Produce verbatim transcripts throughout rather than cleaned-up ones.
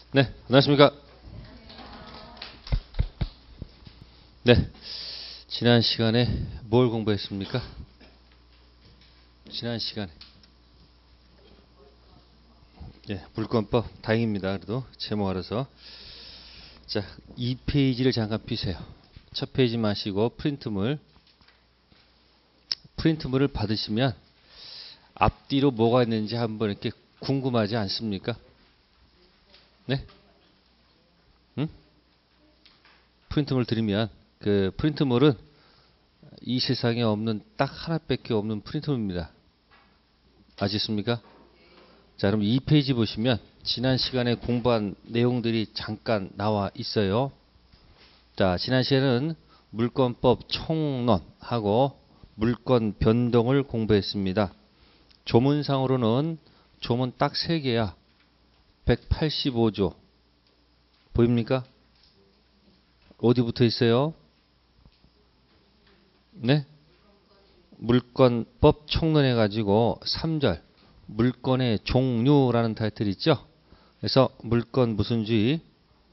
네, 안녕하십니까. 네, 지난 시간에 뭘 공부했습니까? 지난 시간에. 네, 물권법 다행입니다. 그래도 제목 알아서. 자, 이 페이지를 잠깐 피세요. 첫 페이지 마시고 프린트물. 프린트물을 받으시면 앞뒤로 뭐가 있는지 한번 이렇게 궁금하지 않습니까? 네? 응? 프린트물 드리면 그 프린트물은 이 세상에 없는 딱 하나밖에 없는 프린트물입니다. 아시겠습니까? 자, 그럼 이 페이지 보시면 지난 시간에 공부한 내용들이 잠깐 나와 있어요. 자, 지난 시간에는 물권법 총론하고 물권 변동을 공부했습니다. 조문상으로는 조문 딱 세 개야. 백팔십오 조. 보입니까? 어디 붙어 있어요? 네? 물권법 총론해 가지고 삼 절 물권의 종류라는 타이틀이 있죠. 그래서 물권 무슨 주의?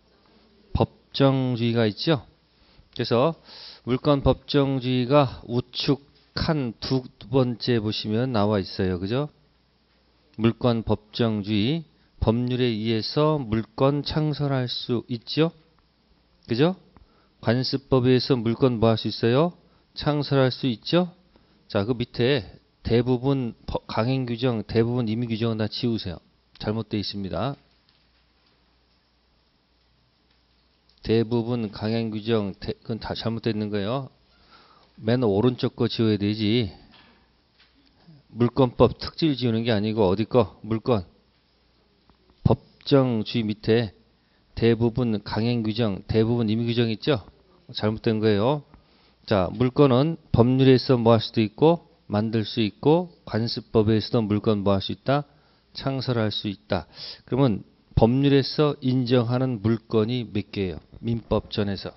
법정주의가 있죠. 그래서 물권 법정주의가 우측 칸 두 번째 보시면 나와 있어요. 그죠? 물권 법정주의, 법률에 의해서 물권 창설할 수 있죠. 그죠? 관습법에 의해서 물권 뭐 할 수 있어요? 창설할 수 있죠. 자, 그 밑에 대부분 강행규정, 대부분 임의규정은 다 지우세요. 잘못되어 있습니다. 대부분 강행규정, 그건 다 잘못되어 있는 거예요. 맨 오른쪽 거 지워야 되지. 물권법 특질 지우는 게 아니고 어디 거? 물권. 법정주의 밑에 대부분 강행규정, 대부분 임의규정 있죠? 잘못된 거예요. 자, 물권은 법률에서 뭐 할 수도 있고 만들 수 있고 관습법에서도 물권 뭐 할 수 있다? 창설할 수 있다. 그러면 법률에서 인정하는 물권이 몇 개예요? 민법 전에서.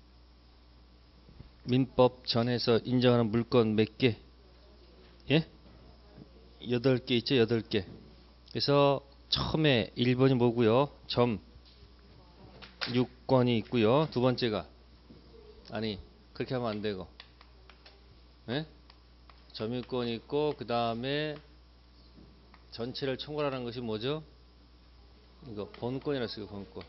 민법 전에서 인정하는 물권 몇 개? 예? 여덟 개 있죠? 여덟 개. 그래서 처음에 일 번이 뭐고요? 점 유권이 있고요. 두 번째가 아니 그렇게 하면 안 되고. 예? 점유권이 있고 그 다음에 전체를 총괄하는 것이 뭐죠? 이거 본권이라 쓰고 본권.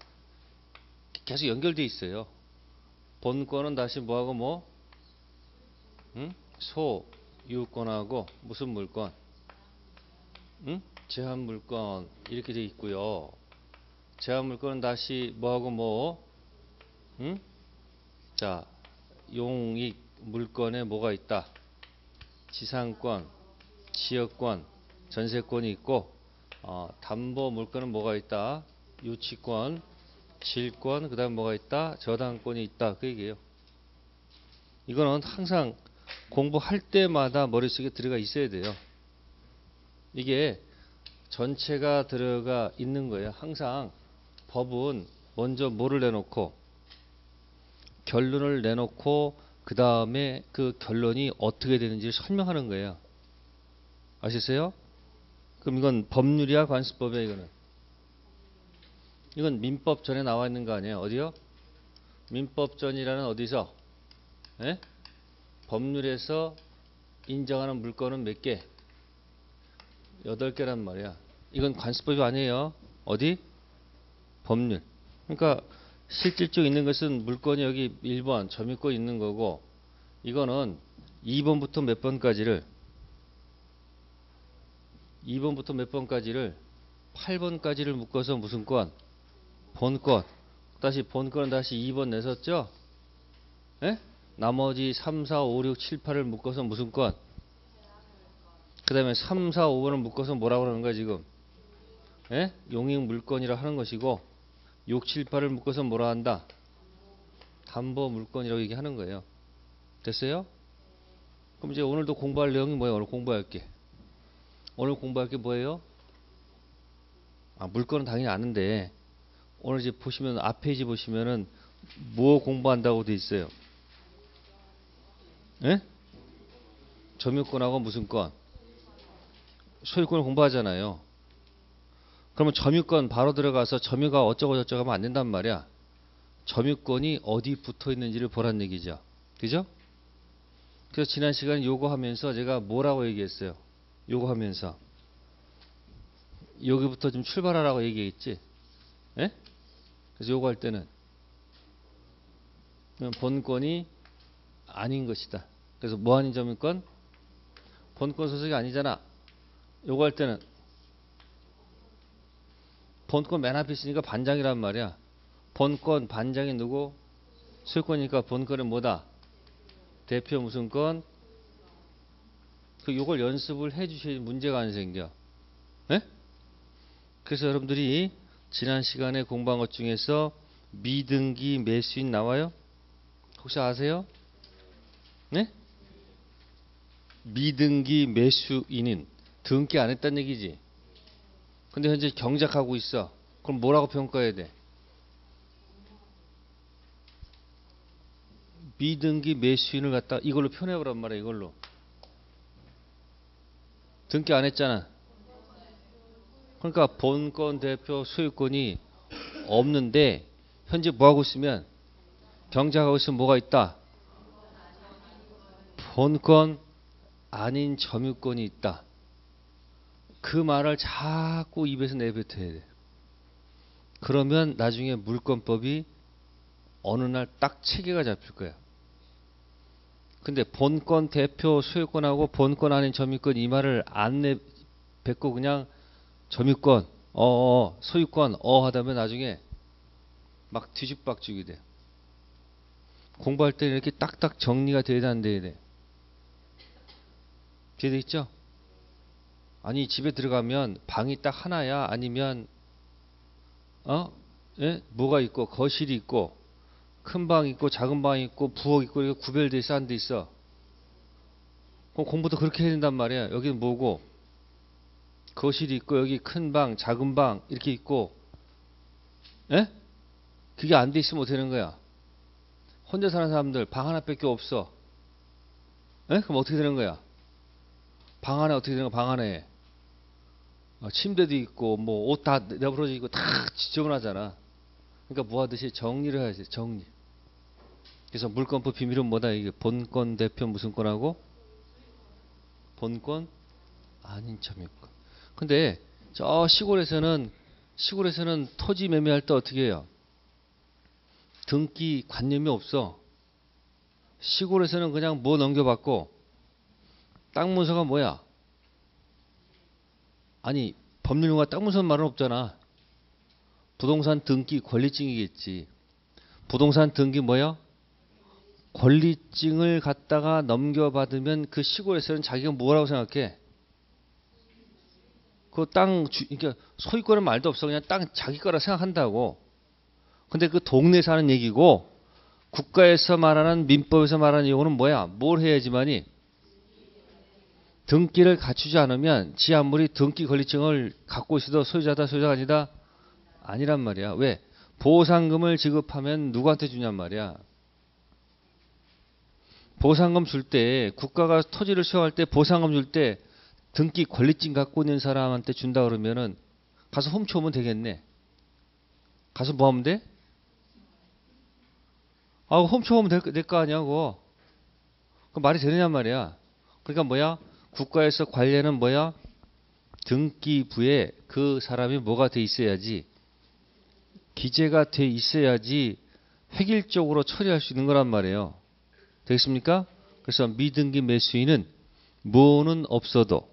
계속 연결돼 있어요. 본권은 다시 뭐하고 뭐? 응? 소유권하고 무슨 물권? 응? 제한물권 이렇게 돼 있고요. 제한물권은 다시 뭐하고 뭐? 응? 자, 용익 물권에 뭐가 있다? 지상권, 지역권, 전세권이 있고 어, 담보 물권은 뭐가 있다? 유치권, 질권, 그 다음에 뭐가 있다? 저당권이 있다. 그 얘기예요. 이거는 항상 공부할 때마다 머릿속에 들어가 있어야 돼요. 이게 전체가 들어가 있는 거예요. 항상 법은 먼저 뭐를 내놓고 결론을 내놓고 그 다음에 그 결론이 어떻게 되는지 설명하는 거예요. 아시겠어요? 그럼 이건 법률이야 관습법이야 이거는? 이건 민법 전에 나와 있는 거 아니에요? 어디요? 민법 전이라는 어디서? 예? 법률에서 인정하는 물건은 몇 개? 여덟 개란 말이야. 이건 관습법이 아니에요. 어디? 법률. 그러니까 실질적으로 있는 것은 물건이 여기 일 번 점유권 있는 거고 이거는 이 번부터 몇 번까지를 이 번부터 몇 번까지를 팔 번까지를 묶어서 무슨 권? 본권. 다시 본권은 다시 이 번 내섰죠? 예? 나머지 삼, 사, 오, 육, 칠, 팔을 묶어서 무슨 권? 그 다음에 삼, 사, 오 번을 묶어서 뭐라고 그러는 거야 지금? 예? 용익 물권이라 하는 것이고 육, 칠, 팔을 묶어서 뭐라 한다? 담보 물권이라고 얘기하는 거예요. 됐어요? 그럼 이제 오늘도 공부할 내용이 뭐예요? 오늘 공부할 게. 오늘 공부할 게 뭐예요? 아, 물건은 당연히 아는데 오늘 이제 보시면 앞 페이지 보시면은 뭐 공부한다고 돼 있어요? 예? 점유권하고 무슨 권? 소유권을 공부하잖아요. 그러면 점유권 바로 들어가서 점유가 어쩌고 저쩌고 하면 안 된단 말이야. 점유권이 어디 붙어 있는지를 보란 얘기죠. 그죠? 그래서 지난 시간에 요거 하면서 제가 뭐라고 얘기했어요? 요거 하면서 여기부터 좀 출발하라고 얘기했지. 예? 그래서 요거 할 때는 본권이 아닌 것이다. 그래서 뭐 아닌 점유권? 본권 소속이 아니잖아. 요거 할 때는 본권 맨 앞에 있으니까 반장이란 말이야. 본권 반장이 누구? 소유권이니까 본권은 뭐다? 대표 무슨 권? 그 요걸 연습을 해 주셔야 문제가 안 생겨. 예? 그래서 여러분들이 지난 시간에 공부한 것 중에서 미등기 매수인 나와요? 혹시 아세요? 네? 미등기 매수인은 등기 안 했다는 얘기지. 근데 현재 경작하고 있어. 그럼 뭐라고 평가해야 돼? 미등기 매수인을 갖다 이걸로 표현해보란 말이야. 이걸로. 등기 안 했잖아. 그러니까 본권 대표 소유권이 없는데 현재 뭐하고 있으면 경작하고 있으면 뭐가 있다? 본권 아닌 점유권이 있다. 그 말을 자꾸 입에서 내뱉어야 돼. 그러면 나중에 물권법이 어느 날 딱 체계가 잡힐 거야. 근데 본권 대표 소유권하고 본권 아닌 점유권 이 말을 안 내뱉고 그냥 점유권, 어어, 소유권, 어 하다면 나중에 막 뒤죽박죽이 돼. 공부할 때는 이렇게 딱딱 정리가 돼야 안 돼야 돼. 이해되겠죠? 아니 집에 들어가면 방이 딱 하나야? 아니면 어? 예? 뭐가 있고 거실이 있고 큰 방 있고 작은 방 있고 부엌 있고 이렇게 구별돼 있어 안 돼 있어? 그럼 공부도 그렇게 해야 된단 말이야. 여기는 뭐고? 거실이 있고 여기 큰 방, 작은 방 이렇게 있고, 예? 그게 안 돼 있으면 어떻게 되는 거야? 혼자 사는 사람들 방 하나밖에 없어. 예? 그럼 어떻게 되는 거야? 방 안에 어떻게 되는 거야? 방 안에 어, 침대도 있고 뭐 옷 다 내버려져 있고 다 지저분하잖아. 그러니까 뭐 하듯이 정리를 해야지. 정리. 그래서 물권법 비밀은 뭐다? 이게 본권 대표 무슨 권하고 본권 아닌 점유권. 근데 저 시골에서는 시골에서는 토지 매매할 때 어떻게 해요? 등기 관념이 없어. 시골에서는 그냥 뭐 넘겨받고 땅 문서가 뭐야? 아니 법률용어 땅 문서 말은 없잖아. 부동산 등기 권리증이겠지. 부동산 등기 뭐야? 권리증을 갖다가 넘겨받으면 그 시골에서는 자기가 뭐라고 생각해? 그 땅 주, 그러니까 소유권은 말도 없어. 그냥 땅 자기 거라 생각한다고. 근데 그 동네에서 하는 얘기고 국가에서 말하는 민법에서 말하는 용어는 뭐야? 뭘 해야지만이 등기를 갖추지 않으면 지 아무리 등기 권리증을 갖고 있어도 소유자다 소유자가 아니다? 아니란 말이야. 왜? 보상금을 지급하면 누구한테 주냔 말이야. 보상금 줄 때 국가가 토지를 수용할 때 보상금 줄 때 등기 권리증 갖고 있는 사람한테 준다 그러면은 가서 훔쳐오면 되겠네. 가서 뭐 하면 돼? 아, 훔쳐오면 될, 될 거 아니냐고. 그 말이 되느냔 말이야. 그러니까 뭐야? 국가에서 관리하는 뭐야? 등기부에 그 사람이 뭐가 돼 있어야지. 기재가 돼 있어야지 획일적으로 처리할 수 있는 거란 말이에요. 되겠습니까? 그래서 미등기 매수인은 뭐는 없어도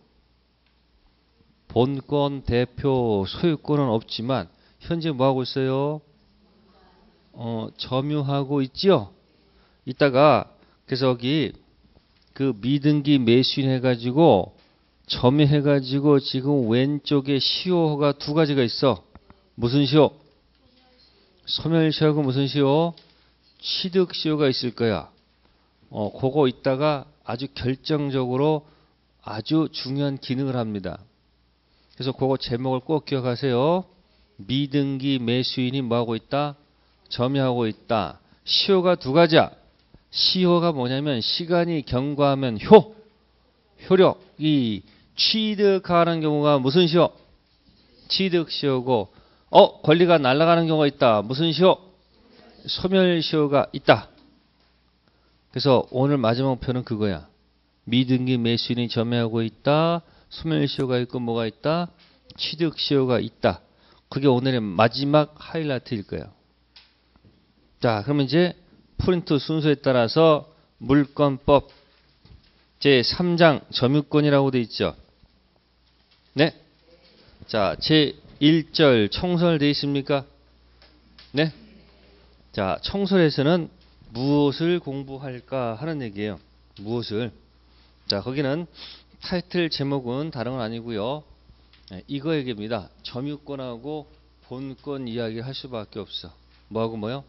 본권 대표 소유권은 없지만 현재 뭐 하고 있어요? 어, 점유하고 있지요. 이따가 그래서 여기 그 미등기 매수인 해가지고 점유해가지고 지금 왼쪽에 시효가 두 가지가 있어. 무슨 시효? 소멸시효하고 무슨 시효? 취득시효가 있을 거야. 어, 그거 있다가 아주 결정적으로 아주 중요한 기능을 합니다. 그래서 그거 제목을 꼭 기억하세요. 미등기 매수인이 뭐하고 있다? 점유하고 있다. 시효가 두 가지야. 시효가 뭐냐면 시간이 경과하면 효, 효력. 이 취득하는 경우가 무슨 시효? 취득시효고 어 권리가 날아가는 경우가 있다. 무슨 시효? 소멸시효가 있다. 그래서 오늘 마지막 목표는 그거야. 미등기 매수인이 점유하고 있다. 소멸시효가 있고 뭐가 있다? 취득시효가 있다. 그게 오늘의 마지막 하이라이트일 거예요. 자, 그러면 이제 프린트 순서에 따라서 물권법 제삼 장 점유권이라고 돼 있죠. 네. 자, 제일 절 청설 돼 있습니까? 네. 자, 청설에서는 무엇을 공부할까 하는 얘기예요. 무엇을. 자, 거기는 타이틀 제목은 다른 건 아니고요. 네, 이거 얘기입니다. 점유권하고 본권 이야기를 할 수밖에 없어. 뭐하고 뭐요?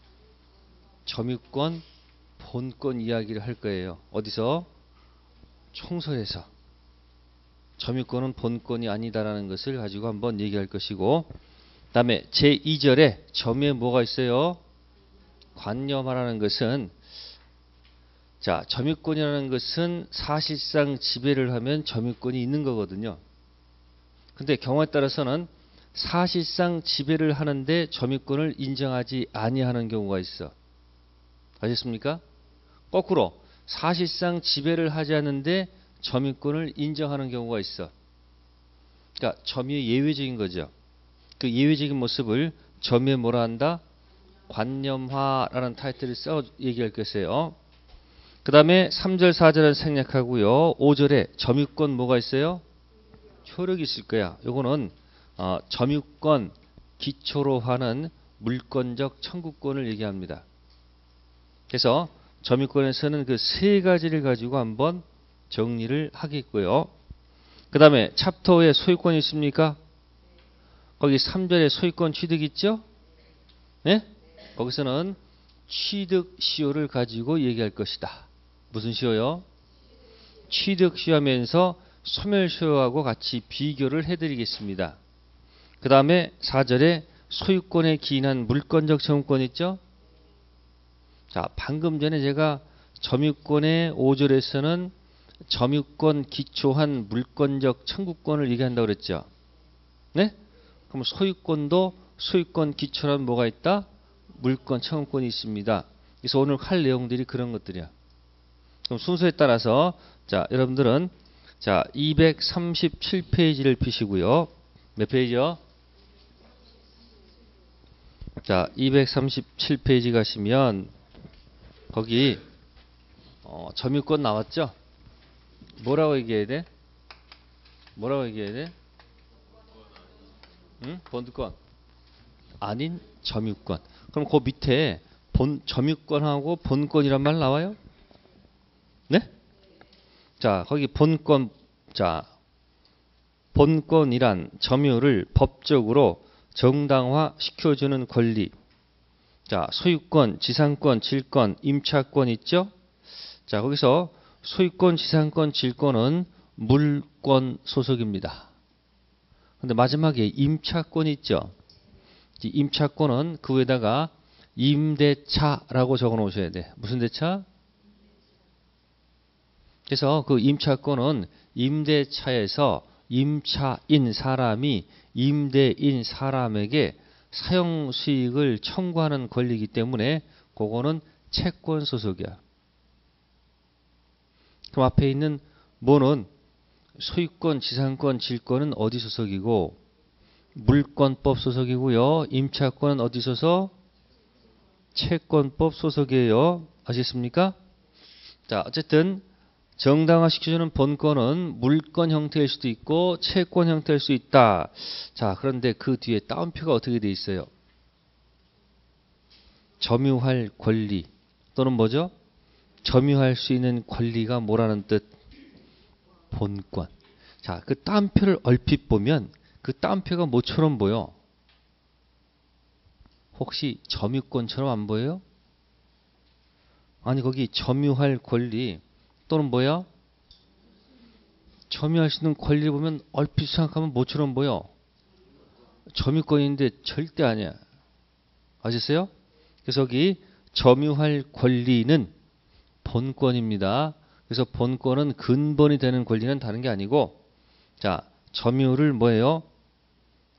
점유권, 본권 이야기를 할 거예요. 어디서? 총설에서. 점유권은 본권이 아니다라는 것을 가지고 한번 얘기할 것이고, 그 다음에 제이 절에 점유에 뭐가 있어요? 관념하라는 것은, 자, 점유권이라는 것은 사실상 지배를 하면 점유권이 있는 거거든요. 근데 경우에 따라서는 사실상 지배를 하는데 점유권을 인정하지 아니하는 경우가 있어. 아셨습니까? 거꾸로 사실상 지배를 하지 않는데 점유권을 인정하는 경우가 있어. 그러니까 점유의 예외적인 거죠. 그 예외적인 모습을 점유에 뭐라 한다? 관념화라는 타이틀을 써 얘기할 것이에요. 그 다음에 삼 절 사 절은 생략하고요. 오 절에 점유권 뭐가 있어요? 효력이 있을 거야. 요거는 어, 점유권 기초로 하는 물권적 청구권을 얘기합니다. 그래서 점유권에서는 그 세 가지를 가지고 한번 정리를 하겠고요. 그 다음에 챕터에 소유권이 있습니까? 거기 삼 절에 소유권 취득 있죠? 네? 거기서는 취득 시효를 가지고 얘기할 것이다. 무슨 시효요? 취득 시효하면서 소멸 시효하고 같이 비교를 해드리겠습니다. 그 다음에 사 절에 소유권에 기인한 물권적 청구권 있죠? 자, 방금 전에 제가 점유권의 오 절에서는 점유권 기초한 물권적 청구권을 얘기한다고 그랬죠. 네? 그럼 소유권도 소유권 기초란 뭐가 있다? 물권 청구권이 있습니다. 그래서 오늘 할 내용들이 그런 것들이야. 그럼 순서에 따라서 자, 여러분들은 자, 이백삼십칠 페이지를 피시고요. 몇 페이지요? 자, 이백삼십칠 페이지 가시면 거기 어, 점유권 나왔죠? 뭐라고 얘기해야 돼? 뭐라고 얘기해야 돼? 응? 본권. 아닌 점유권. 그럼 그 밑에 본 점유권하고 본권이란 말 나와요? 네? 자, 거기 본권, 자, 본권이란 점유를 법적으로 정당화 시켜주는 권리. 자, 소유권, 지상권, 질권, 임차권 있죠? 자, 거기서 소유권, 지상권, 질권은 물권 소속입니다. 근데 마지막에 임차권이 있죠? 임차권은 그 위에다가 임대차라고 적어 놓으셔야 돼. 무슨 대차? 그래서 그 임차권은 임대차에서 임차인 사람이 임대인 사람에게 사용 수익을 청구하는 권리이기 때문에 그거는 채권 소속이야. 그럼 앞에 있는 뭐는 소유권, 지상권, 질권은 어디 소속이고 물권법 소속이고요. 임차권은 어디 소속? 채권법 소속이에요. 아시겠습니까? 자, 어쨌든 정당화시켜주는 본권은 물권 형태일 수도 있고 채권 형태일 수 있다. 자, 그런데 그 뒤에 따옴표가 어떻게 돼 있어요? 점유할 권리 또는 뭐죠? 점유할 수 있는 권리가 뭐라는 뜻? 본권. 자, 그 따옴표를 얼핏 보면 그 따옴표가 뭐처럼 보여? 혹시 점유권처럼 안 보여요? 아니, 거기 점유할 권리 또는 뭐야? 점유할 수 있는 권리를 보면 얼핏 생각하면 뭐처럼 보여? 점유권인데 절대 아니야. 아셨어요? 그래서 여기 점유할 권리는 본권입니다. 그래서 본권은 근본이 되는 권리는 다른 게 아니고, 자, 점유를 뭐예요?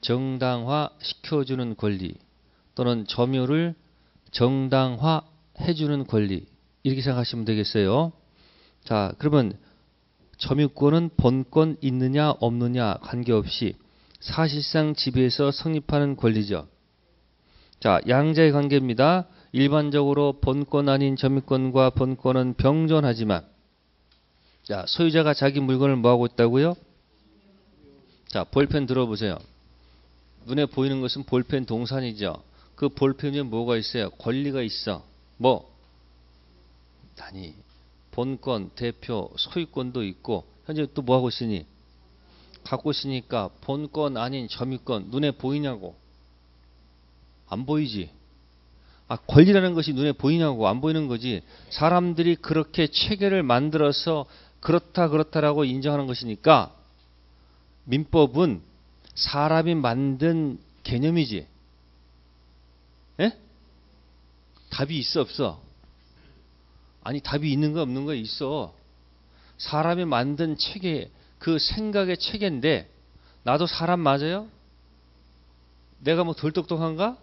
정당화 시켜주는 권리 또는 점유를 정당화 해주는 권리 이렇게 생각하시면 되겠어요. 자, 그러면 점유권은 본권 있느냐 없느냐 관계없이 사실상 지배해서 성립하는 권리죠. 자, 양자의 관계입니다. 일반적으로 본권 아닌 점유권과 본권은 병존하지만 자, 소유자가 자기 물건을 뭐하고 있다고요? 자, 볼펜 들어보세요. 눈에 보이는 것은 볼펜 동산이죠. 그 볼펜에 뭐가 있어요? 권리가 있어. 뭐? 아니, 본권, 대표, 소유권도 있고 현재 또 뭐하고 있으니? 갖고 있으니까 본권 아닌 점유권 눈에 보이냐고? 안 보이지? 아, 권리라는 것이 눈에 보이냐고? 안 보이는 거지. 사람들이 그렇게 체계를 만들어서 그렇다 그렇다라고 인정하는 것이니까 민법은 사람이 만든 개념이지. 에? 답이 있어 없어? 아니 답이 있는 거 없는 거 있어. 사람이 만든 체계 그 생각의 체계인데 나도 사람 맞아요? 내가 뭐 덜 똑똑한가?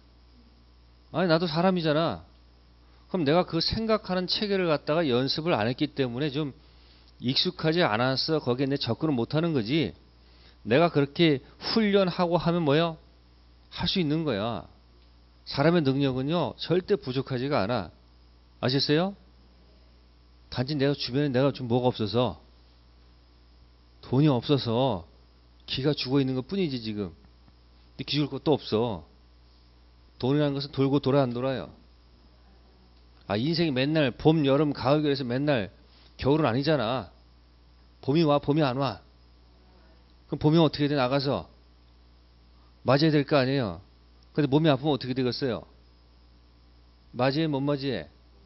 아니 나도 사람이잖아. 그럼 내가 그 생각하는 체계를 갖다가 연습을 안 했기 때문에 좀 익숙하지 않아서 거기에 내 접근을 못하는 거지. 내가 그렇게 훈련하고 하면 뭐요? 할 수 있는 거야. 사람의 능력은요 절대 부족하지가 않아. 아셨어요? 단지 내가 주변에 내가 좀 뭐가 없어서 돈이 없어서 기가 죽어 있는 것 뿐이지 지금. 근데 기죽을 것도 없어. 돈이라는 것은 돌고 돌아 안 돌아요. 아 인생이 맨날 봄, 여름, 가을, 겨울에서 맨날 겨울은 아니잖아. 봄이 와 봄이 안 와. 그럼 봄이 어떻게 돼? 나가서 맞아야 될 거 아니에요. 근데 몸이 아프면 어떻게 되겠어요? 맞이해 못 맞이해?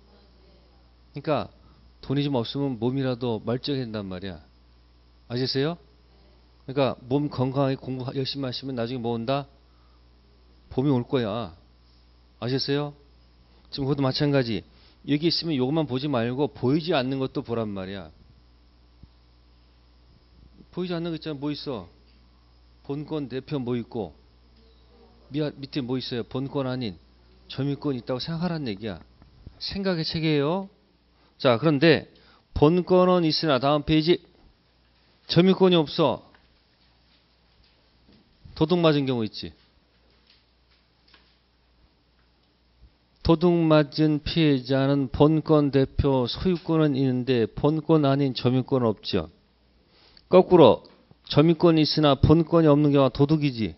그러니까 돈이 좀 없으면 몸이라도 멀쩡해진단 말이야. 아셨어요? 그러니까 몸 건강하게 공부 열심히 하시면 나중에 뭐 온다? 봄이 올 거야. 아셨어요? 지금 그것도 마찬가지. 여기 있으면 이것만 보지 말고 보이지 않는 것도 보란 말이야. 보이지 않는 거 있잖아. 뭐 있어? 본권 대표 뭐 있고 밑에 뭐 있어요? 본권 아닌 점유권 있다고 생각하라는 얘기야. 생각의 체계예요. 자, 그런데 본권은 있으나 다음 페이지 점유권이 없어. 도둑 맞은 경우 있지. 도둑 맞은 피해자는 본권 대표 소유권은 있는데 본권 아닌 점유권은 없죠. 거꾸로 점유권이 있으나 본권이 없는 경우가 도둑이지.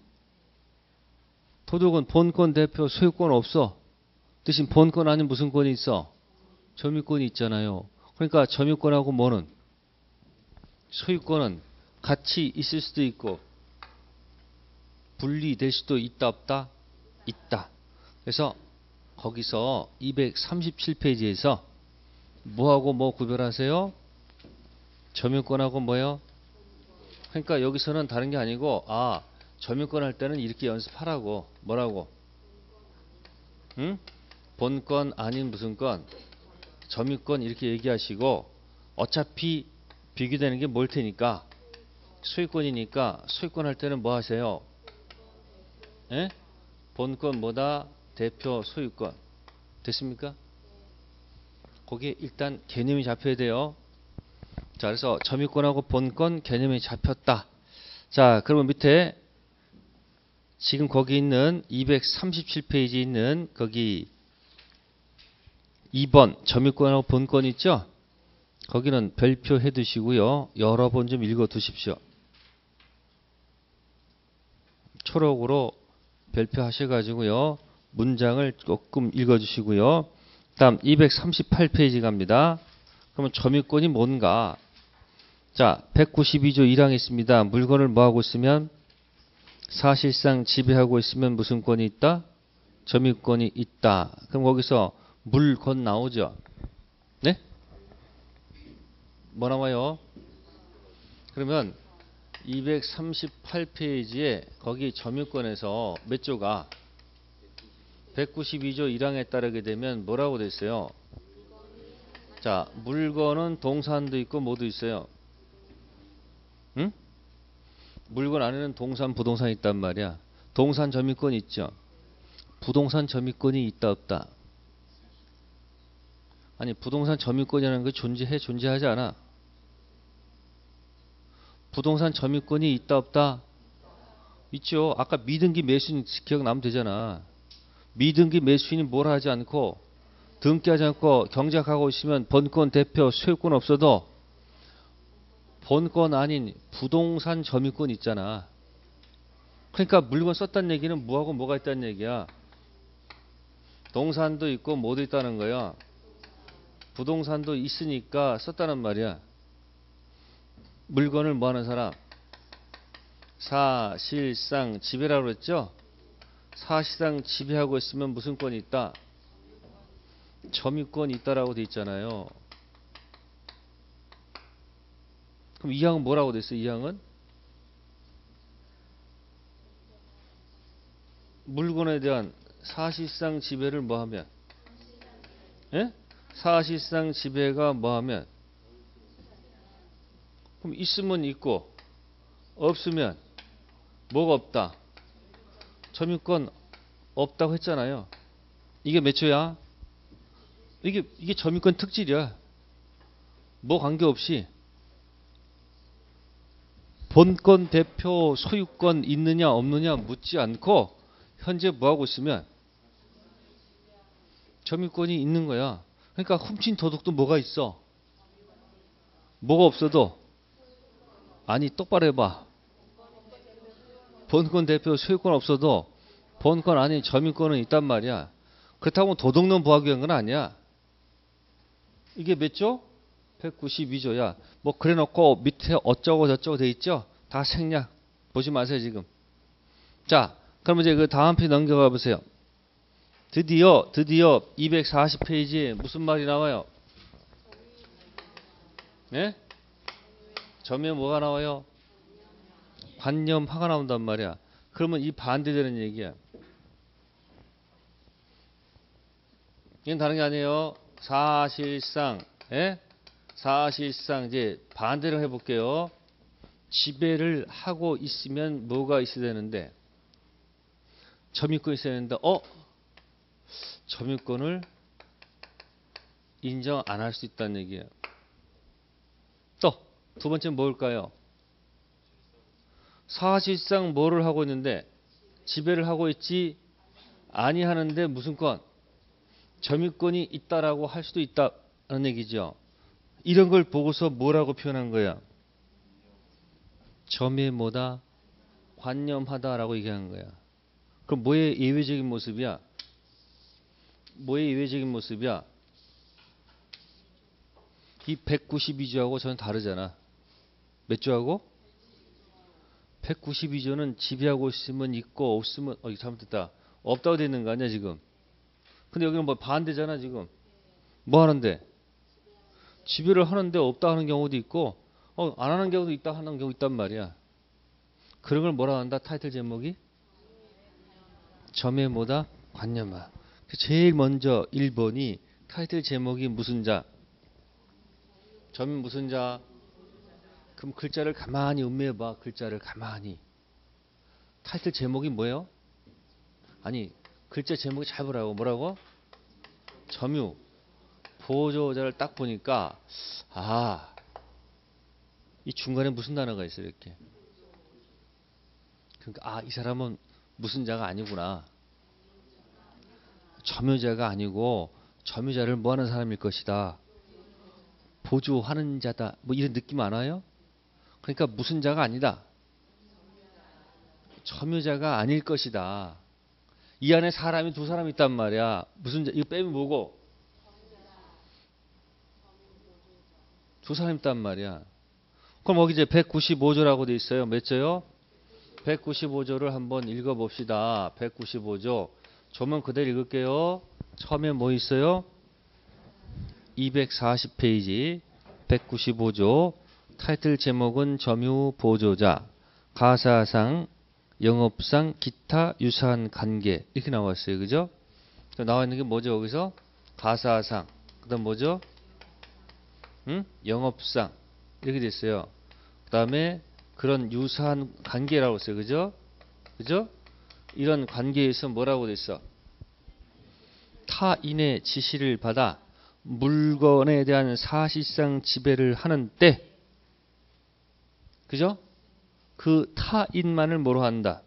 도둑은 본권 대표 소유권 없어. 대신 본권 아닌 무슨 권이 있어? 점유권이 있잖아요. 그러니까 점유권하고 뭐는? 소유권은 같이 있을 수도 있고 분리될 수도 있다 없다? 있다. 그래서 거기서 이백삼십칠 페이지에서 뭐하고 뭐 구별하세요? 점유권하고 뭐요? 그러니까 여기서는 다른 게 아니고 아 점유권 할 때는 이렇게 연습하라고. 뭐라고? 응? 본권 아닌 무슨 권? 점유권 이렇게 얘기하시고 어차피 비교되는 게 뭘 테니까 소유권이니까 소유권 할 때는 뭐 하세요? 에? 본권 뭐다? 대표 소유권. 됐습니까? 거기에 일단 개념이 잡혀야 돼요. 자, 그래서 점유권하고 본권 개념이 잡혔다. 자, 그러면 밑에 지금 거기 있는 이백삼십칠 페이지에 있는 거기 이 번 점유권하고 본권 있죠? 거기는 별표 해 두시고요. 여러 번 좀 읽어 두십시오. 초록으로 별표 하셔가지고요. 문장을 조금 읽어 주시고요. 다음 이백삼십팔 페이지 갑니다. 그러면 점유권이 뭔가? 자, 백구십이 조 일 항에 있습니다. 물건을 뭐하고 있으면? 사실상 지배하고 있으면 무슨 권이 있다? 점유권이 있다. 그럼 거기서 물건 나오죠? 네? 뭐 나와요? 그러면 이백삼십팔 페이지에 거기 점유권에서 몇 조가? 백구십이 조 일 항에 따르게 되면 뭐라고 돼 있어요? 자, 물건은 동사도 있고 뭐도 있어요? 응? 물건 안에는 동산, 부동산이 있단 말이야. 동산 점유권이 있죠. 부동산 점유권이 있다 없다. 아니 부동산 점유권이라는 게 존재해 존재하지 않아. 부동산 점유권이 있다 없다. 있죠. 아까 미등기 매수인 기억나면 되잖아. 미등기 매수인이 뭘 하지 않고 등기하지 않고 경작하고 있으면 본권 대표 소유권 없어도 본권 아닌 부동산 점유권 있잖아. 그러니까 물건 썼다는 얘기는 뭐하고 뭐가 있다는 얘기야. 동산도 있고 뭐도 있다는 거야. 부동산도 있으니까 썼다는 말이야. 물건을 뭐 하는 사람? 사실상 지배라고 그랬죠? 사실상 지배하고 있으면 무슨 권이 있다? 점유권이 있다라고 돼 있잖아요. 그럼 이 항은 뭐라고 돼 있어? 이 항은 물건에 대한 사실상 지배를 뭐 하면? 예? 사실상 지배가 뭐 하면? 그럼 있으면 있고 없으면 뭐가 없다? 점유권 없다고 했잖아요. 이게 몇 초야? 이게 이게 점유권 특질이야. 뭐 관계없이 본권 대표 소유권 있느냐 없느냐 묻지 않고 현재 뭐 하고 있으면 점유권이 있는 거야. 그러니까 훔친 도둑도 뭐가 있어? 뭐가 없어도 아니 똑바로 해봐. 본권 대표 소유권 없어도 본권 아닌 점유권은 있단 말이야. 그렇다고 도둑놈 보호하기 위한 건 아니야. 이게 몇 조? 백구십이 조야. 뭐 그래 놓고 밑에 어쩌고 저쩌고 돼 있죠? 다 생략. 보지 마세요 지금. 자 그럼 이제 그 다음 페이지 넘겨가 보세요. 드디어 드디어 이백사십 페이지에 무슨 말이 나와요? 예? 점유에 뭐가 나와요? 관념화가 나온단 말이야. 그러면 이 반대되는 얘기야. 이건 다른 게 아니에요. 사실상, 예? 사실상 이제 반대로 해볼게요. 지배를 하고 있으면 뭐가 있어야 되는데? 점유권이 있어야 되는데, 어? 점유권을 인정 안 할 수 있다는 얘기예요. 또 두 번째는 뭘까요? 사실상 뭐를 하고 있는데 지배를 하고 있지 아니하는데 무슨 권? 점유권이 있다라고 할 수도 있다는 얘기죠. 이런 걸 보고서 뭐라고 표현한 거야? 점유에 뭐다? 관념하다라고 얘기한 거야. 그럼 뭐의 예외적인 모습이야? 뭐의 예외적인 모습이야? 이 백구십이 조하고 저는 다르잖아. 몇 조하고? 백구십이 조는 지배하고 있으면 있고 없으면 어 이거 잘못됐다. 없다고 돼 있는 거 아니야 지금. 근데 여기는 뭐 반대잖아 지금. 뭐 하는데? 지배를 하는데 없다 하는 경우도 있고 어, 안 하는 경우도 있다 하는 경우 있단 말이야. 그런 걸 뭐라 한다? 타이틀 제목이? 점의 뭐다? 관념화. 제일 먼저 일 번이 타이틀 제목이 무슨 자? 점이 무슨 자? 그럼 글자를 가만히 음미해봐. 글자를 가만히. 타이틀 제목이 뭐예요? 아니 글자 제목이 잘 보라고. 뭐라고? 점유. 보조자를 딱 보니까 아, 이 중간에 무슨 단어가 있어 이렇게. 그러니까 아, 이 사람은 무슨 자가 아니구나. 점유자가 아니고 점유자를 뭐 하는 사람일 것이다. 보조하는 자다. 뭐 이런 느낌 안 와요? 그러니까 무슨 자가 아니다. 점유자가 아닐 것이다. 이 안에 사람이 두 사람 있단 말이야. 무슨 자, 이거 빼면 뭐고? 두 사람 있단 말이야. 그럼 거기 이제 백구십오 조라고 돼 있어요. 몇 조요? 백구십오 조를 한번 읽어봅시다. 백구십오 조. 조문 그대로 읽을게요. 처음에 뭐 있어요? 이백사십 페이지 백구십오 조. 타이틀 제목은 점유 보조자, 가사상, 영업상, 기타 유사한 관계 이렇게 나왔어요. 그죠? 나와 있는 게 뭐죠? 여기서 가사상, 그 다음 뭐죠? 응? 영업상 이렇게 됐어요. 그 다음에 그런 유사한 관계라고 했어요. 그죠? 그죠? 이런 관계에서 뭐라고 됐어? 타인의 지시를 받아 물건에 대한 사실상 지배를 하는 때, 그죠? 그 타인만을 뭐로 한다?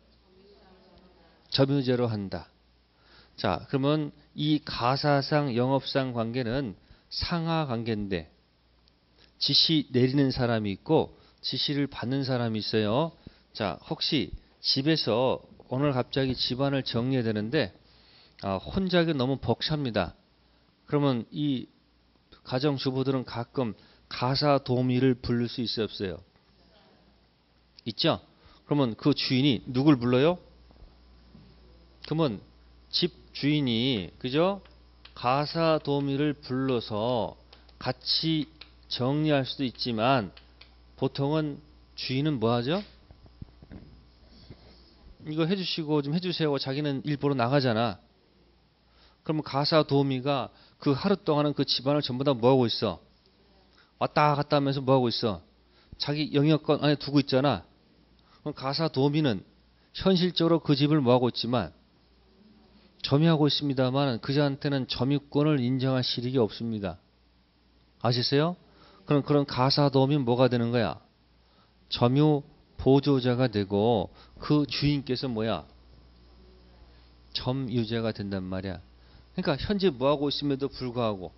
점유제로 한다. 자, 그러면 이 가사상 영업상 관계는 상하 관계인데 지시 내리는 사람이 있고 지시를 받는 사람이 있어요. 자, 혹시 집에서 오늘 갑자기 집안을 정리해야 되는데 아, 혼자 하기 너무 벅찹니다. 그러면 이 가정주부들은 가끔 가사 도우미를 부를 수 있어요, 없어요? 있죠? 그러면 그 주인이 누굴 불러요? 그러면 집 주인이, 그죠? 가사 도우미를 불러서 같이 정리할 수도 있지만 보통은 주인은 뭐 하죠? 이거 해주시고 좀 해주세요 하고 자기는 일 보러 나가잖아. 그러면 가사 도우미가 그 하루 동안은 그 집안을 전부 다 뭐 하고 있어? 왔다 갔다 하면서 뭐 하고 있어? 자기 영역권 안에 두고 있잖아. 그럼 가사 도우미는 현실적으로 그 집을 뭐 하고 있지만 점유하고 있습니다만 그자한테는 점유권을 인정할 실익이 없습니다. 아시세요? 그럼 그런 가사 도우미는 뭐가 되는 거야? 점유 보조자가 되고 그 주인께서 뭐야? 점유자가 된단 말이야. 그러니까 현재 뭐 하고 있음에도 불구하고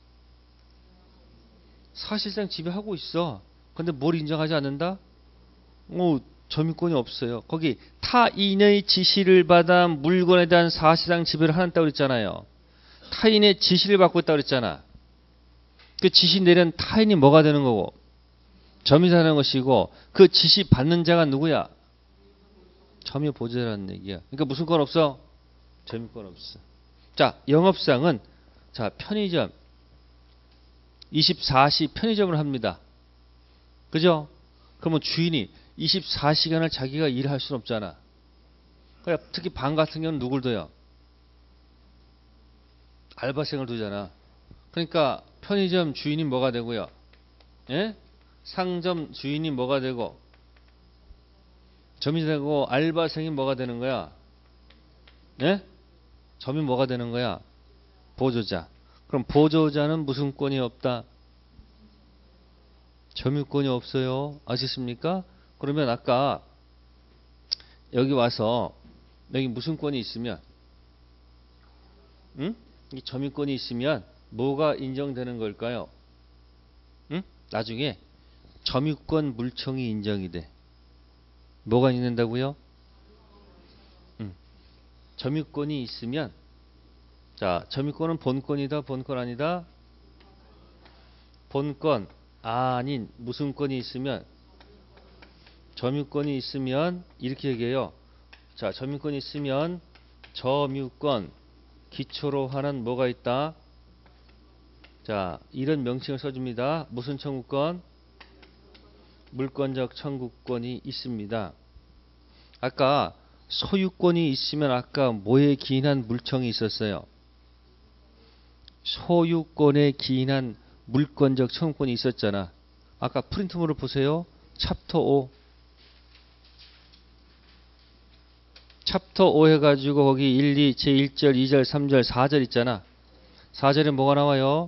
사실상 지배하고 있어. 근데 뭘 인정하지 않는다? 어, 점유권이 없어요. 거기 타인의 지시를 받아 물건에 대한 사실상 지배를 한다고 그랬잖아요. 타인의 지시를 받고 있다고 그랬잖아. 그 지시 내린 타인이 뭐가 되는 거고? 점유자라는 것이고 그 지시 받는 자가 누구야? 점유 보조자라는 얘기야. 그러니까 무슨 건 없어? 점유권 없어. 자, 영업상은 자, 편의점 이십사 시 편의점을 합니다. 그죠? 그러면 주인이 이십사 시간을 자기가 일할 수는 없잖아. 그러니까 특히 방 같은 경우는 누굴 둬요? 알바생을 두잖아. 그러니까 편의점 주인이 뭐가 되고요? 예? 상점 주인이 뭐가 되고 점이 되고 알바생이 뭐가 되는 거야? 예? 점이 뭐가 되는 거야? 보조자. 그럼 보조자는 무슨 권이 없다? 점유권이 없어요. 아시겠습니까? 그러면 아까 여기 와서 여기 무슨 권이 있으면 응? 이 점유권이 있으면 뭐가 인정되는 걸까요? 응? 나중에 점유권 물청이 인정이 돼. 뭐가 있는다고요? 응. 점유권이 있으면 자, 점유권은 본권이다, 본권 아니다? 본권 아닌 무슨 권이 있으면 점유권이 있으면 이렇게 얘기해요. 자, 점유권이 있으면 점유권 기초로 하는 뭐가 있다? 자, 이런 명칭을 써줍니다. 무슨 청구권? 물권적 청구권이 있습니다. 아까 소유권이 있으면 아까 뭐에 기인한 물청이 있었어요? 소유권에 기인한 물권적 청구권이 있었잖아. 아까 프린트물을 보세요. 챕터 오. 챕터 오 해가지고 거기 일, 이, 제일 절, 이 절, 삼 절, 사 절 있잖아. 사 절에 뭐가 나와요?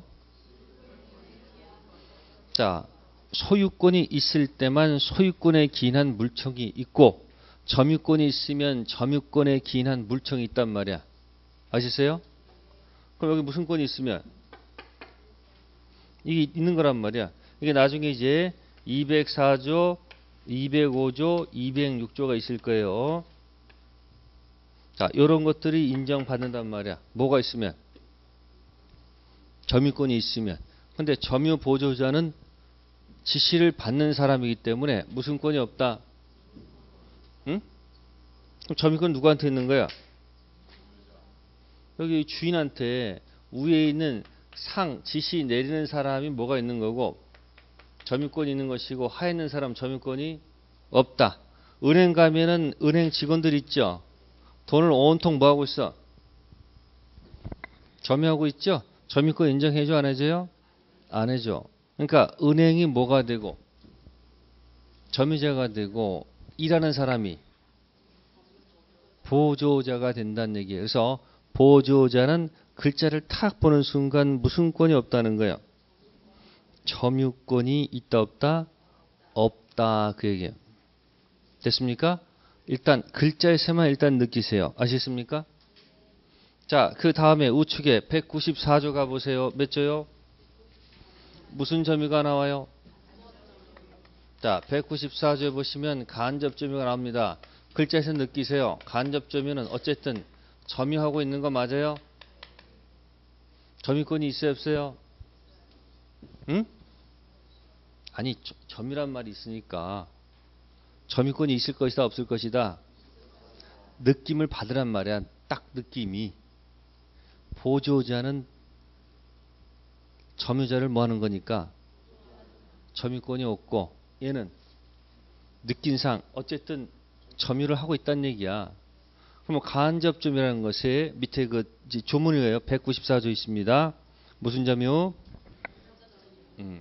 자, 소유권이 있을 때만 소유권에 기인한 물청이 있고 점유권이 있으면 점유권에 기인한 물청이 있단 말이야. 아시세요? 그럼 여기 무슨 권이 있으면 이게 있는 거란 말이야. 이게 나중에 이제 이백사 조, 이백오 조, 이백육 조가 있을 거예요. 자, 이런 것들이 인정받는단 말이야. 뭐가 있으면? 점유권이 있으면. 근데 점유 보조자는 지시를 받는 사람이기 때문에 무슨 권이 없다? 응? 그럼 점유권 누구한테 있는 거야? 여기 주인한테 위에 있는 상, 지시 내리는 사람이 뭐가 있는 거고 점유권이 있는 것이고 하에 있는 사람 점유권이 없다. 은행 가면은 은행 직원들 있죠. 돈을 온통 뭐 하고 있어? 점유하고 있죠. 점유권 인정해줘 안 해줘요? 안 해줘. 그러니까 은행이 뭐가 되고 점유자가 되고 일하는 사람이 보조자가 된다는 얘기예요. 그래서 보조자는 글자를 탁 보는 순간 무슨 권이 없다는 거예요. 점유권이 있다 없다? 없다 그 얘기예요. 됐습니까? 일단 글자의 세만 일단 느끼세요. 아시겠습니까? 자, 그 다음에 우측에 백구십사 조 가보세요. 몇 조요? 무슨 점유가 나와요? 자, 백구십사 조에 보시면 간접 점유가 나옵니다. 글자에서 느끼세요. 간접 점유는 어쨌든 점유하고 있는 거 맞아요? 점유권이 있어요 없어요? 응? 아니 점유란 말이 있으니까 점유권이 있을 것이다 없을 것이다 느낌을 받으란 말이야. 딱 느낌이. 보조자는 점유자를 뭐 하는 거니까 점유권이 없고 얘는 느낌상 어쨌든 점유를 하고 있다는 얘기야. 그럼 간접 점유라는 것에 밑에 그 조문이에요. 백구십사 조 있습니다. 무슨 점유? 음.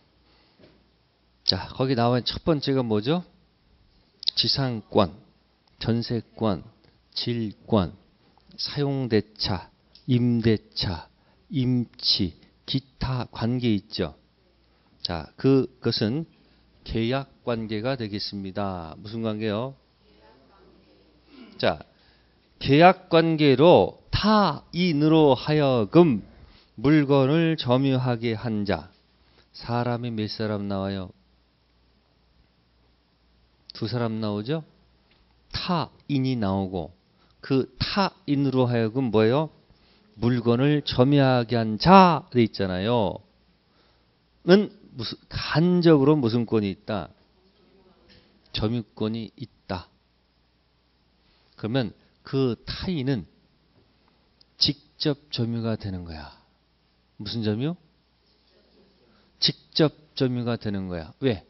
자, 거기 나와 있는 첫 번째가 뭐죠? 지상권, 전세권, 질권, 사용대차, 임대차, 임치, 기타 관계 있죠. 자, 그것은 계약 관계가 되겠습니다. 무슨 관계요? 자, 계약 관계로 타인으로 하여금 물건을 점유하게 한 자. 사람이 몇 사람 나와요? 두 사람 나오죠? 타인이 나오고 그 타인으로 하여금 뭐예요? 물건을 점유하게 한 자 돼 있잖아요. 는 무슨 간접으로 무슨 권이 있다? 점유권이 있다. 그러면 그 타인은 직접 점유가 되는 거야. 무슨 점유? 직접 점유가 되는 거야. 왜?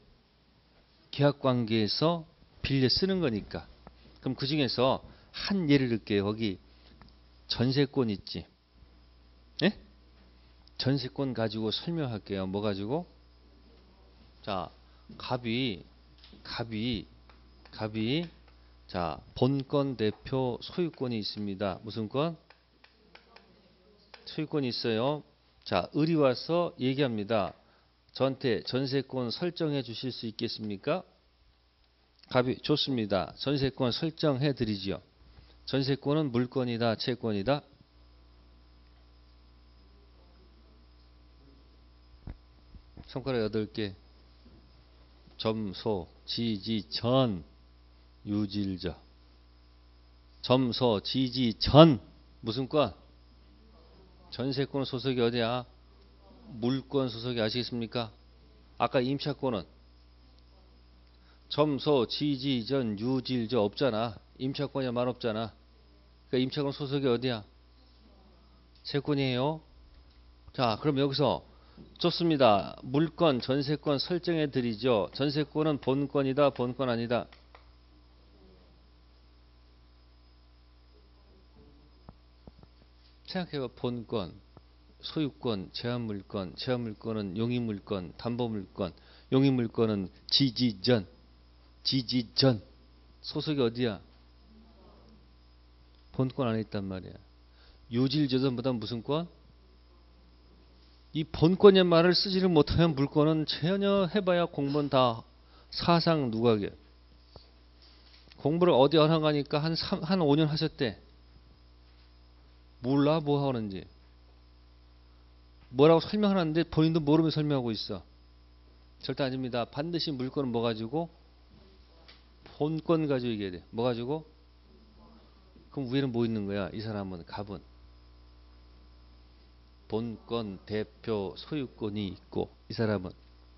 계약관계에서 빌려 쓰는 거니까. 그럼 그 중에서 한 예를 들게요. 거기 전세권 있지. 예? 전세권 가지고 설명할게요. 뭐 가지고? 자, 갑이, 갑이, 갑이, 자, 본권 대표 소유권이 있습니다. 무슨 권? 소유권이 있어요. 자, 을이 와서 얘기합니다. 저한테 전세권 설정해 주실 수 있겠습니까? 갑이 좋습니다. 전세권 설정해 드리지요. 전세권은 물권이다, 채권이다? 손가락 여덟 개. 점소, 지지, 전, 유질저. 점소, 지지, 전. 무슨 권? 전세권 소속이 어디야? 물권 소속이 아시겠습니까? 아까 임차권은 점소, 지지, 전, 유질저 없잖아. 임차권이 말 없잖아. 그러니까 임차권 소속이 어디야? 채권이에요. 자, 그럼 여기서 좋습니다. 물권, 전세권 설정해 드리죠. 전세권은 본권이다, 본권 아니다? 생각해봐. 본권, 소유권, 제한물권, 제한물권은 용의물권, 담보물권, 용의물권은 지지전, 지지전 소속이 어디야? 본권 안에 있단 말이야. 유질저전보다 무슨 권? 이 본권의 말을 쓰지를 못하면 물권은 전혀 해봐야 공부는 다 사상 누각이야. 공부를 어디 하나 가니까 한, 삼, 한 오 년 하셨대. 몰라 뭐 하는지. 뭐라고 설명하는데 본인도 모르면서 설명하고 있어. 절대 아닙니다. 반드시 물건은 뭐 가지고? 본권 가지고 얘기해야 돼. 뭐 가지고? 그럼 위에는 뭐 있는 거야? 이 사람은 갑은 본권, 대표, 소유권이 있고 이 사람은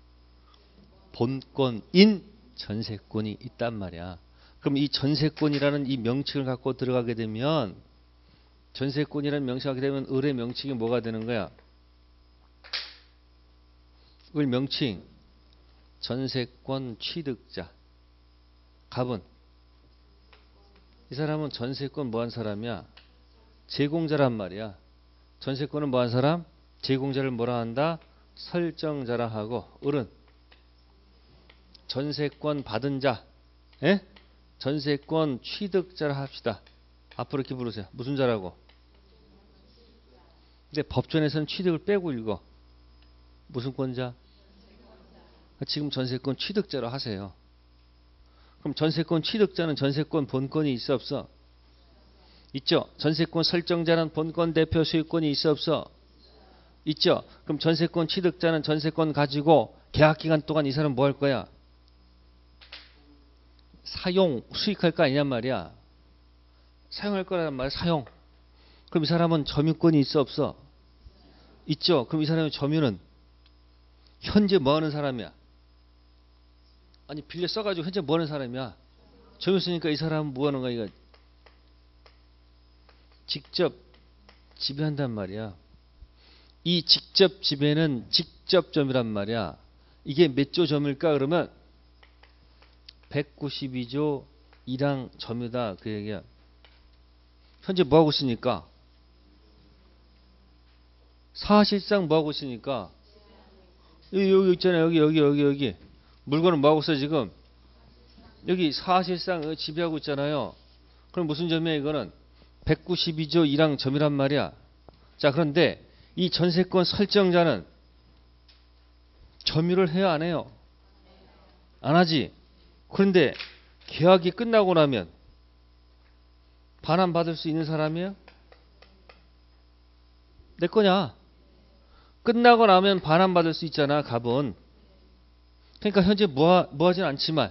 본권인 전세권이 있단 말이야. 그럼 이 전세권이라는 이 명칭을 갖고 들어가게 되면 전세권이라는 명칭을 하게 되면 을의 명칭이 뭐가 되는 거야? 을 명칭 전세권 취득자. 갑은 이 사람은 전세권 뭐 한 사람이야? 제공자란 말이야. 전세권은 뭐 한 사람? 제공자를 뭐라 한다? 설정자라 하고 을은 전세권 받은 자, 예? 전세권 취득자라 합시다. 앞으로 이렇게 부르세요. 무슨 자라고? 근데 법전에서는 취득을 빼고 읽어. 무슨 권자? 지금 전세권 취득자로 하세요. 그럼 전세권 취득자는 전세권 본권이 있어 없어? 있죠. 전세권 설정자는 본권 대표 소유권이 있어 없어? 있죠. 그럼 전세권 취득자는 전세권 가지고 계약기간 동안 이 사람 뭐 할 거야? 사용, 수익할 거 아니냔 말이야. 사용할 거란 말이야. 사용. 그럼 이 사람은 점유권이 있어 없어? 있죠. 그럼 이 사람의 점유는 현재 뭐 하는 사람이야? 아니 빌려 써가지고 현재 뭐 하는 사람이야? 점유 쓰니까 이 사람은 뭐 하는 거야? 이거 직접 지배한단 말이야. 이 직접 지배는 직접 점유란 말이야. 이게 몇 조 점유일까? 그러면 백구십이 조 일 항 점유다 그 얘기야. 현재 뭐 하고 있으니까? 사실상 뭐 하고 있으니까? 여기 여기 있잖아요. 여기 여기 여기 여기 물건은 뭐 하고 있어 지금? 여기 사실상 지배하고 있잖아요. 그럼 무슨 점이야 이거는? 백구십이 조 일 항 점이란 말이야. 자, 그런데 이 전세권 설정자는 점유를 해야 안 해요? 안 하지. 그런데 계약이 끝나고 나면 반환받을 수 있는 사람이에요? 내 거냐? 끝나고 나면 반환받을 수 있잖아, 갑은. 그러니까 현재 뭐, 뭐 하진 않지만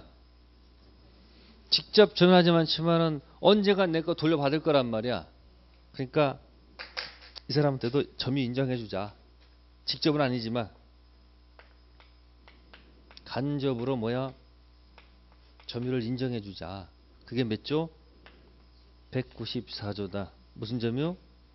직접 점유하지 않지만은 언젠가 내 거 돌려받을 거란 말이야. 그러니까 이 사람한테도 점유 인정해주자. 직접은 아니지만 간접으로 뭐야? 점유를 인정해주자. 그게 몇 조? 백구십사 조다. 무슨 점유?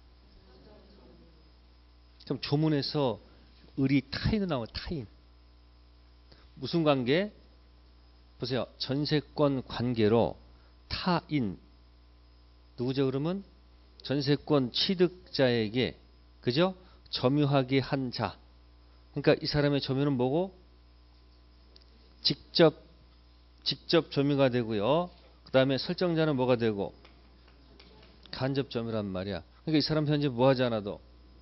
그럼 조문에서 을이 타인으로 나와. 타인. 무슨 관계? 보세요. 전세권 관계로 타인. 누구죠 그러면? 전세권 취득자에게 그죠? 점유하게 한 자. 그러니까 이 사람의 점유는 뭐고? 직접 직접 점유가 되고요. 그 다음에 설정자는 뭐가 되고? 간접 점유란 말이야. 그러니까 이 사람 현재 뭐 하지 않아도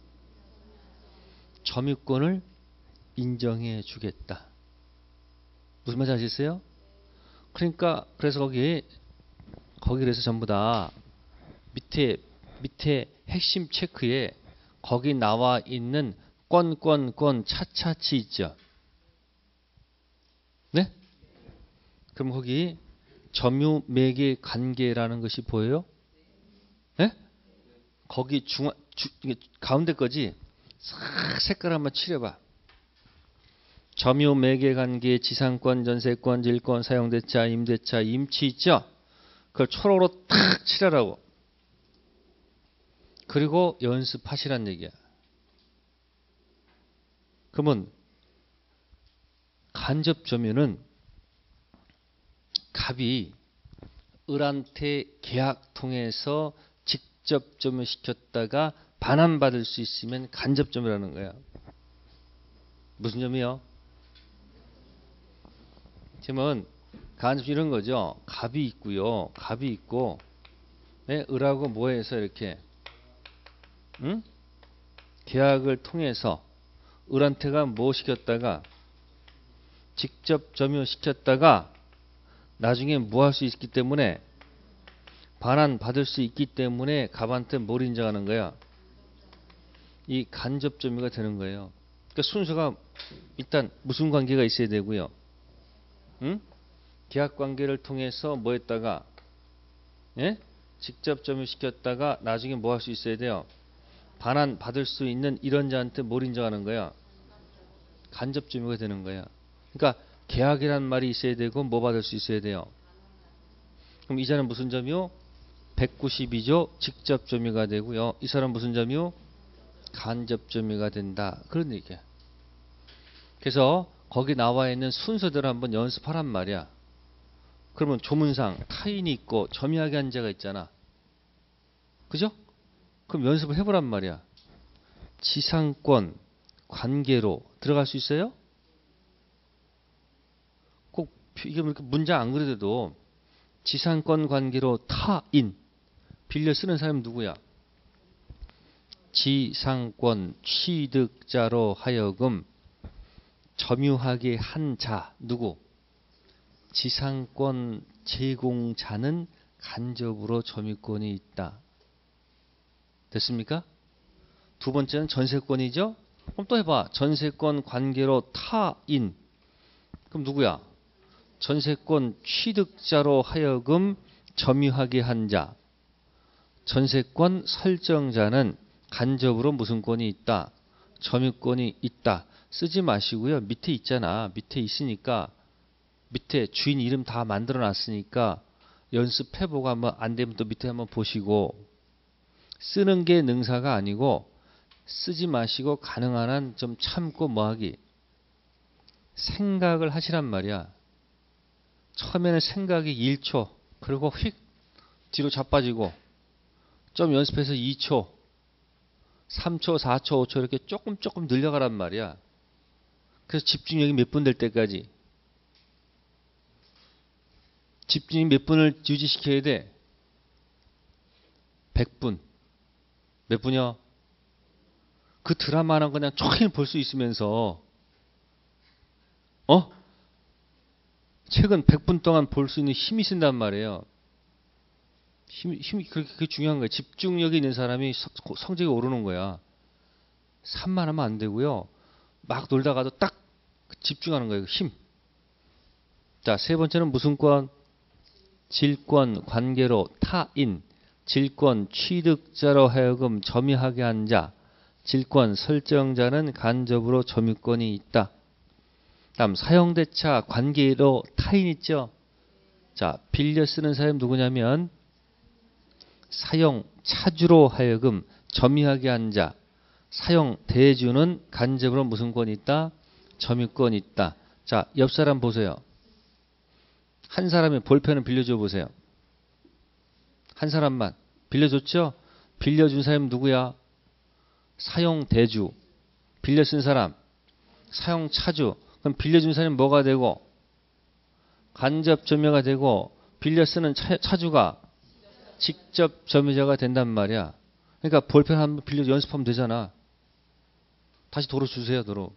점유권을 인정해 주겠다. 무슨 말인지 아시겠어요? 그러니까 그래서 거기 거기 그래서 전부 다 밑에 밑에 핵심 체크에 거기 나와 있는 건건건 차차치 있죠. 네? 그럼 거기 점유 매개 관계라는 것이 보여요? 네? 거기 중앙 주, 가운데 거지. 싹 색깔 한번 칠해봐. 점유 매개 관계 지상권, 전세권, 질권, 사용대차, 임대차, 임치 있죠? 그걸 초록으로 탁 칠하라고. 그리고 연습하시란 얘기야. 그러면 간접 점유는 갑이 을한테 계약 통해서 직접 점유시켰다가 반환받을 수 있으면 간접 점유라는 거야. 무슨 점이요? 지금은 간접 이런 거죠. 갑이 있고요. 갑이 있고 네? 을하고 뭐해서 이렇게 응? 계약을 통해서 을한테가 뭐 시켰다가 직접 점유시켰다가 나중에 뭐 할 수 있기 때문에 반환 받을 수 있기 때문에 갑한테 뭘 인정하는 거야? 이 간접 점유가 되는 거예요. 그러니까 순서가 일단 무슨 관계가 있어야 되고요. 응? 계약 관계를 통해서 뭐 했다가 예? 직접 점유시켰다가 나중에 뭐 할 수 있어야 돼요? 반환 받을 수 있는 이런 자한테 뭘 인정하는 거야? 간접 점유가 되는 거야. 그러니까 계약이란 말이 있어야 되고 뭐 받을 수 있어야 돼요? 그럼 이 자는 무슨 점유? 백구십이 조 직접 점유가 되고요. 이 사람 무슨 점유? 간접 점유가 된다. 그런 얘기야. 그래서 거기 나와 있는 순서대로 한번 연습하란 말이야. 그러면 조문상 타인이 있고 점유하게 한 자가 있잖아. 그죠? 그럼 연습을 해보란 말이야. 지상권 관계로 들어갈 수 있어요? 꼭 이게 이렇게 문장 안 그래도 지상권 관계로 타인 빌려 쓰는 사람이 누구야? 지상권 취득자로 하여금 점유하게 한 자 누구? 지상권 제공자는 간접으로 점유권이 있다. 됐습니까? 두 번째는 전세권이죠. 그럼 또 해봐. 전세권 관계로 타인. 그럼 누구야? 전세권 취득자로 하여금 점유하게 한 자. 전세권 설정자는 간접으로 무슨 권이 있다? 점유권이 있다. 쓰지 마시고요. 밑에 있잖아. 밑에 있으니까 밑에 주인 이름 다 만들어 놨으니까 연습해보고 한번 안 되면 또 밑에 한번 보시고 쓰는 게 능사가 아니고 쓰지 마시고 가능한 한 좀 참고 뭐하기 생각을 하시란 말이야. 처음에는 생각이 일 초 그리고 휙 뒤로 자빠지고 좀 연습해서 이 초 삼 초 사 초 오 초 이렇게 조금 조금 늘려가란 말이야. 그래서 집중력이 몇 분 될 때까지 집중이 몇 분을 유지시켜야 돼? 백 분. 몇 분이요? 그 드라마는 그냥 종일 볼 수 있으면서 어? 책은 백 분 동안 볼 수 있는 힘이 쓴단 말이에요. 힘, 힘이 그렇게, 그게 중요한 거예요. 집중력이 있는 사람이 성적이 오르는 거야. 산만 하면 안 되고요. 막 놀다가도 딱 집중하는 거예요. 힘. 자, 세 번째는 무슨 권? 질권 관계로 타인. 질권 취득자로 하여금 점유하게 한 자. 질권 설정자는 간접으로 점유권이 있다. 다음 사용대차 관계로 타인 있죠. 자, 빌려 쓰는 사람이 누구냐면 사용 차주로 하여금 점유하게 한 자. 사용 대주는 간접으로 무슨 권이 있다? 점유권이 있다. 자, 옆 사람 보세요. 한 사람이 볼펜을 빌려줘 보세요. 한 사람만 빌려줬죠? 빌려준 사람이 누구야? 사용 대주. 빌려 쓴 사람 사용 차주. 그럼 빌려준 사람이 뭐가 되고? 간접 점유가 되고 빌려 쓰는 차, 차주가 직접 점유자가 된단 말이야. 그러니까 볼펜 한번 빌려 연습하면 되잖아. 다시 도로 주세요. 도로.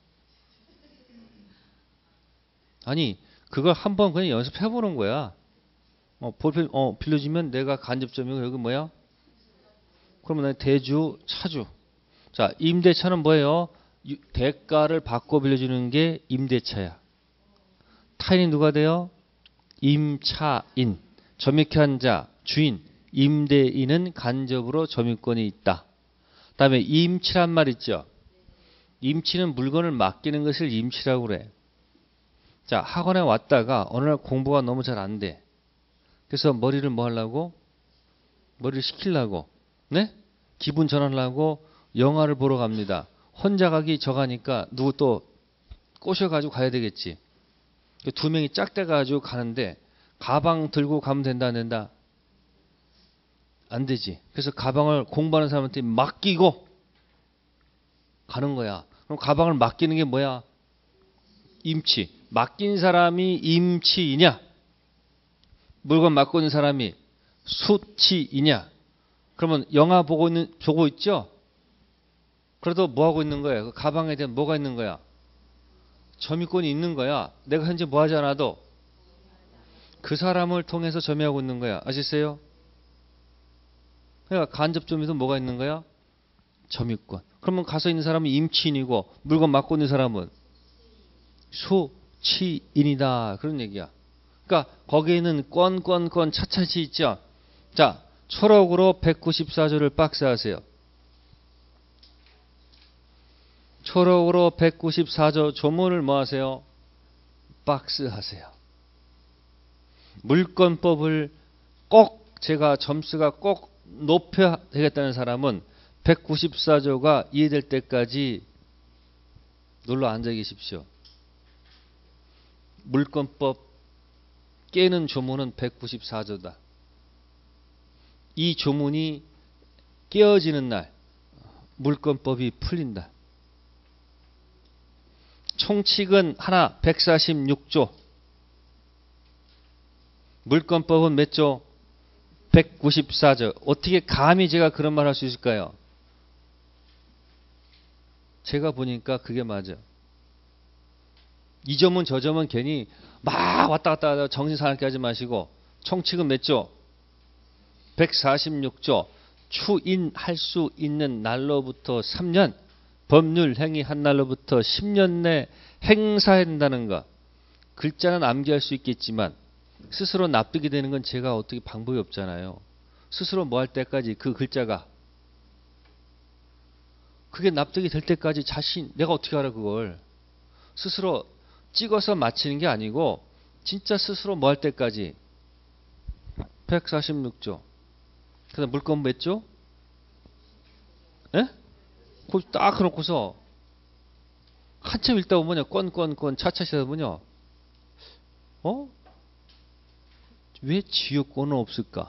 아니 그걸 한번 그냥 연습해 보는 거야. 어, 볼펜 어, 빌려주면 내가 간접 점유가 여기 뭐야? 그러면 대주 차주. 자, 임대차는 뭐예요? 대가를 받고 빌려주는 게 임대차야. 타인이 누가 돼요? 임차인. 점유케 한 자, 주인, 임대인은 간접으로 점유권이 있다. 그 다음에 임치란 말 있죠. 임치는 물건을 맡기는 것을 임치라고 그래. 자, 학원에 왔다가 어느 날 공부가 너무 잘 안 돼. 그래서 머리를 뭐 하려고? 머리를 식히려고. 네? 기분 전환하려고 영화를 보러 갑니다. 혼자 가기 저가니까 누구 또 꼬셔가지고 가야 되겠지. 두 명이 짝대가지고 가는데 가방 들고 가면 된다 안 된다? 안 되지. 그래서 가방을 공부하는 사람한테 맡기고 가는 거야. 그럼 가방을 맡기는 게 뭐야? 임치. 맡긴 사람이 임치이냐? 물건 맡고 있는 사람이 수치이냐? 그러면 영화 보고 있는 보고 있죠? 그래도 뭐 하고 있는 거야? 그 가방에 대한 뭐가 있는 거야? 점유권이 있는 거야. 내가 현재 뭐 하지 않아도 그 사람을 통해서 점유하고 있는 거야. 아시겠어요? 그러니까 간접 점유도 뭐가 있는 거야? 점유권. 그러면 가서 있는 사람은 임치인이고 물건 맡고 있는 사람은 수치인이다. 그런 얘기야. 그러니까 거기에는 권, 권, 권 차차시 있죠. 자, 초록으로 백구십사 조를 박스하세요. 초록으로 백구십사 조 조문을 뭐 하세요? 박스하세요. 물권법을 꼭 제가 점수가 꼭 높여야 되겠다는 사람은 백구십사 조가 이해될 때까지 놀러 앉아 계십시오. 물권법 깨는 조문은 백구십사 조다. 이 조문이 깨어지는 날 물권법이 풀린다. 총칙은 하나 백사십육 조. 물권법은 몇 조? 백구십사 조. 어떻게 감히 제가 그런 말 할 수 있을까요? 제가 보니까 그게 맞아. 이 점은 저 점은 괜히 막 왔다 갔다 하다 정신 사납게 하지 마시고 총칙은 몇 조? 백사십육 조. 추인할 수 있는 날로부터 삼 년, 법률 행위한 날로부터 십 년 내 행사해야 된다는 것. 글자는 암기할 수 있겠지만 스스로 납득이 되는 건 제가 어떻게 방법이 없잖아요. 스스로 뭐 할 때까지 그 글자가 그게 납득이 될 때까지 자신 내가 어떻게 알아 그걸. 스스로 찍어서 맞히는 게 아니고 진짜 스스로 뭐 할 때까지. 백사십육 조. 그 다음 물건 몇 조? 예? 그걸 딱 해놓고서 한참 읽다 보면요. 건건건 차차시다 보면요. 어? 왜 지역권은 없을까?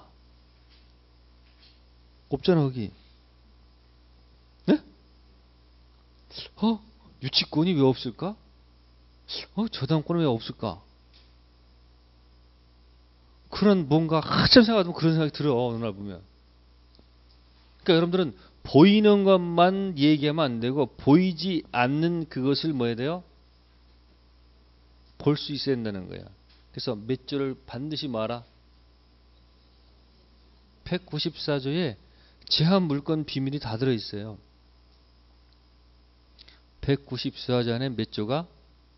없잖아 거기. 네? 어? 유치권이 왜 없을까? 어? 저당권은 왜 없을까? 그런 뭔가 한참 생각하면 그런 생각이 들어. 어느 날 보면. 그러니까 여러분들은 보이는 것만 얘기하면 안 되고 보이지 않는 그것을 뭐 해야 돼요? 볼 수 있어야 된다는 거야. 그래서 몇 조를 반드시 말아. 백구십사 조에 제한 물권 비밀이 다 들어있어요. 백구십사 조 안에 몇 조가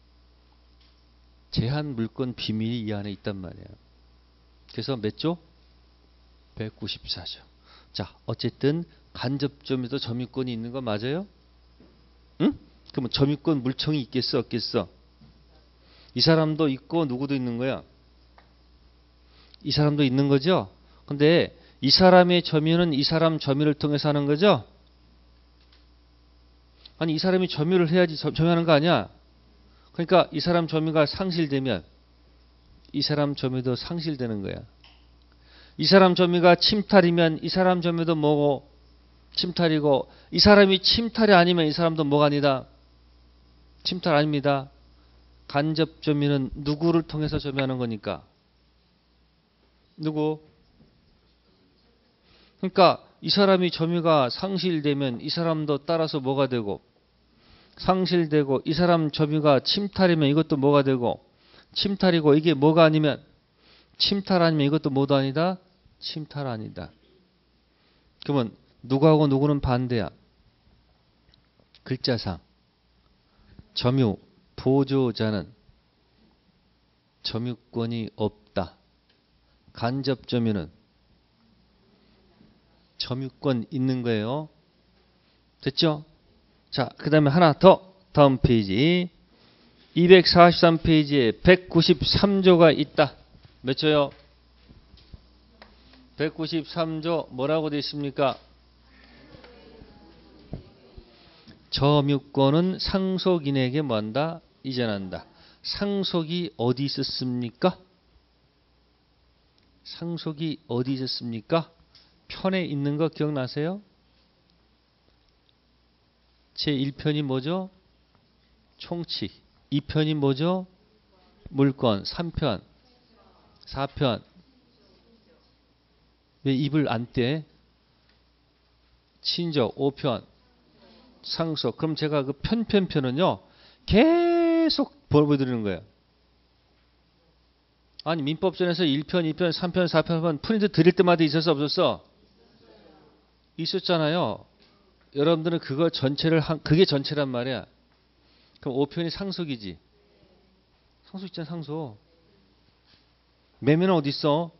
제한 물권 비밀이 이 안에 있단 말이에요. 그래서 몇 조? 백구십사 조. 자, 어쨌든 간접점에도 점유권이 있는 거 맞아요? 응? 그러면 점유권 물청이 있겠어, 없겠어? 이 사람도 있고 누구도 있는 거야? 이 사람도 있는 거죠? 근데 이 사람의 점유는 이 사람 점유를 통해서 하는 거죠? 아니, 이 사람이 점유를 해야지 점유하는 거 아니야? 그러니까 이 사람 점유가 상실되면 이 사람 점유도 상실되는 거야. 이 사람 점유가 침탈이면 이 사람 점유도 뭐고? 침탈이고, 이 사람이 침탈이 아니면 이 사람도 뭐가 아니다? 침탈 아닙니다. 간접 점유는 누구를 통해서 점유하는 거니까? 누구? 그러니까 이 사람이 점유가 상실되면 이 사람도 따라서 뭐가 되고, 상실되고, 이 사람 점유가 침탈이면 이것도 뭐가 되고, 침탈이고, 이게 뭐가 아니면, 침탈 아니면 이것도 뭐도 아니다? 침탈 아니다. 그러면 누구하고 누구는 반대야? 글자상 점유 보조자는 점유권이 없다. 간접 점유는 점유권 있는 거예요. 됐죠? 자, 그 다음에 하나 더. 다음 페이지 이백사십삼 페이지에 백구십삼 조가 있다. 몇 조요? 백구십삼 조 뭐라고 되어 있습니까? 점유권은 상속인에게 뭐한다? 이전한다. 상속이 어디 있었습니까? 상속이 어디 있었습니까? 편에 있는 거 기억나세요? 제일 편이 뭐죠? 총칙. 이 편이 뭐죠? 물권. 삼 편. 사 편. 왜 입을 안 떼? 친족. 오 편. 상속. 그럼 제가 그 편편편은요 계속 보여드리는 거예요. 아니 민법전에서 일 편, 이 편, 삼 편, 사 편 프린트 드릴 때마다 있었어 없었어? 있었잖아요. 여러분들은 그거 전체를 한 그게 전체란 말이야. 그럼 오 편이 상속이지. 상속 있잖아 상속. 매매는 어디 있어?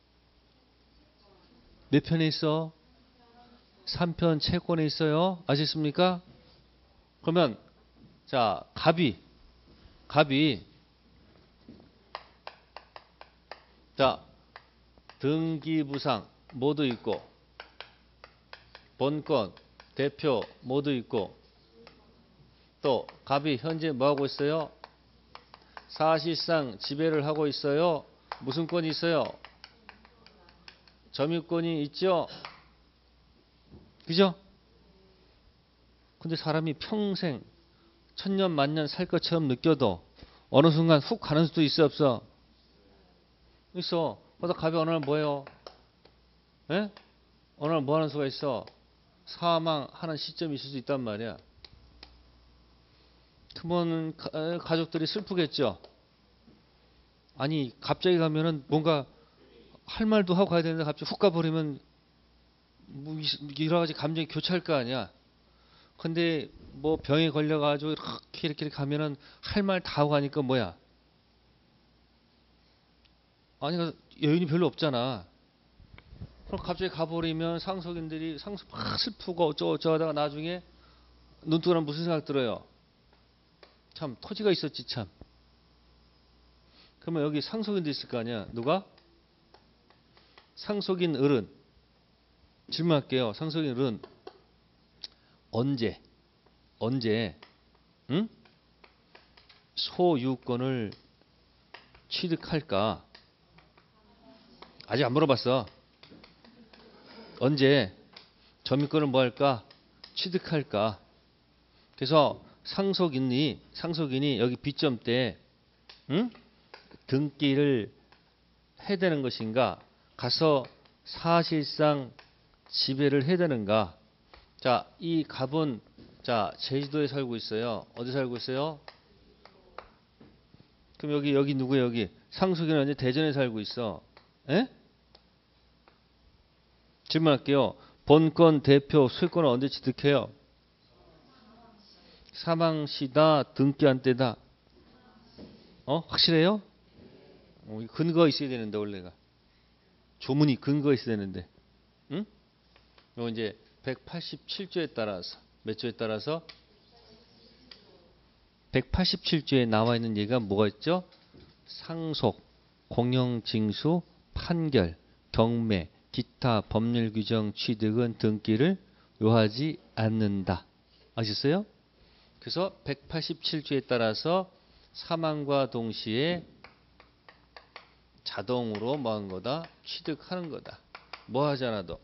몇 편에 있어? 삼 편 채권에 있어요. 아셨습니까? 그러면 자 갑이 갑이 자 등기부상 모두 있고 본권 대표 모두 있고 또 갑이 현재 뭐하고 있어요? 사실상 지배를 하고 있어요. 무슨 권이 있어요? 점유권이 있죠? 그죠? 근데 사람이 평생 천년 만년 살 것처럼 느껴도 어느 순간 훅 가는 수도 있어 없어? 있어. 그러다 갑이 어느 날 뭐예요? 예? 어느 날 뭐 하는 수가 있어? 사망하는 시점이 있을 수 있단 말이야. 그러면 가족들이 슬프겠죠. 아니 갑자기 가면은 뭔가 할 말도 하고 가야 되는데 갑자기 훅 가버리면 뭐 여러 가지 감정이 교차할 거 아니야. 근데 뭐 병에 걸려가지고 이렇게 이렇게 가면은 할 말 다 하고 가니까 뭐야? 아니 여유이 별로 없잖아. 그럼 갑자기 가버리면 상속인들이 상속 막 슬프고 어쩌고저쩌고 하다가 나중에 눈 뜨고 나면 무슨 생각 들어요? 참 토지가 있었지 참. 그러면 여기 상속인도 있을 거 아니야. 누가? 상속인 을은. 질문할게요. 상속인 을은 언제 언제 응? 소유권을 취득할까? 아직 안 물어봤어. 언제 점유권을 뭐 할까? 취득할까? 그래서 상속인이 상속인이 여기 비점 때 응? 등기를 해야 되는 것인가? 가서 사실상 지배를 해야 되는가? 자, 이 갑은 자 제주도에 살고 있어요. 어디 살고 있어요? 그럼 여기 여기 누구예요? 여기 상속인은 이제 대전에 살고 있어. 에? 질문할게요. 본권 대표 소유권을 언제 취득해요? 사망시다 등기한 때다. 어? 확실해요? 어, 근거 있어야 되는데 원래가 조문이 근거 있어야 되는데. 응? 요 이제 백팔십칠 조에 따라서 몇 조에 따라서 백팔십칠 조에 나와 있는 얘기가 뭐가 있죠? 상속, 공영징수, 판결, 경매, 기타 법률 규정 취득은 등기를 요하지 않는다. 아셨어요? 그래서 백팔십칠 조에 따라서 사망과 동시에 자동으로 뭐 하는 거다? 취득하는 거다. 뭐 하지 않아도.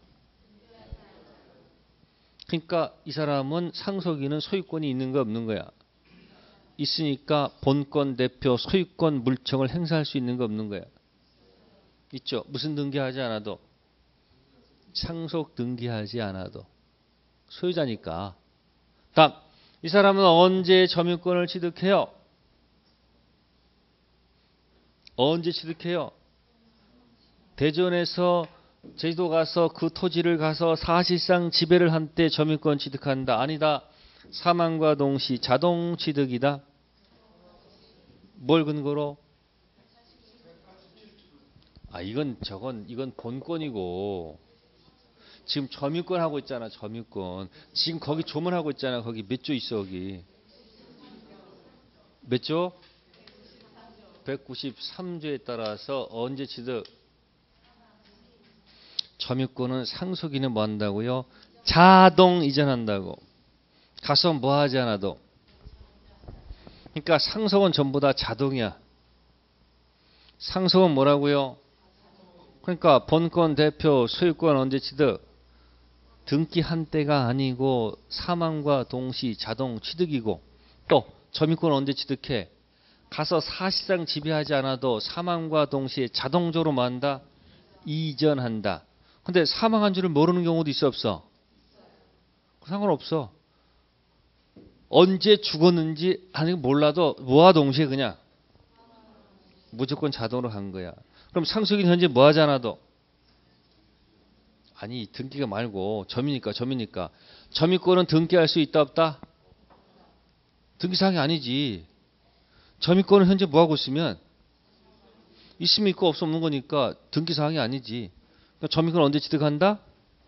그러니까 이 사람은 상속인은 소유권이 있는 거 없는 거야? 있으니까 본권 대표 소유권 물청을 행사할 수 있는 거 없는 거야? 있죠. 무슨 등기하지 않아도? 상속 등기하지 않아도. 소유자니까. 다음, 이 사람은 언제 점유권을 취득해요? 언제 취득해요? 대전에서 제주도 가서 그 토지를 가서 사실상 지배를 한 때 점유권 취득한다. 아니다. 사망과 동시 자동 취득이다. 뭘 근거로? 아 이건 저건 이건 본권이고 지금 점유권 하고 있잖아. 점유권. 지금 거기 조문하고 있잖아. 거기 몇 조 있어 거기. 몇 조? 백구십삼 조에 따라서 언제 취득? 점유권은 상속인은 뭐 한다고요? 자동 이전한다고. 가서 뭐 하지 않아도. 그러니까 상속은 전부 다 자동이야. 상속은 뭐라고요? 그러니까 본권 대표 소유권 언제 취득? 등기한 때가 아니고 사망과 동시 자동 취득이고 또 점유권 언제 취득해? 가서 사실상 지배하지 않아도 사망과 동시에 자동적으로 뭐 한다? 이전한다. 근데 사망한 줄을 모르는 경우도 있어 없어? 상관없어. 언제 죽었는지 아니 몰라도 뭐와 동시에 그냥 무조건 자동으로 간 거야. 그럼 상속인 현재 뭐 하지 않아도? 아니 등기가 말고 점이니까 점이니까 점유권은 등기할 수 있다 없다? 등기사항이 아니지. 점유권은 현재 뭐 하고 있으면 있으면 있고 없으면 없는 거니까 등기사항이 아니지. 그러니까 점유권 언제 취득한다?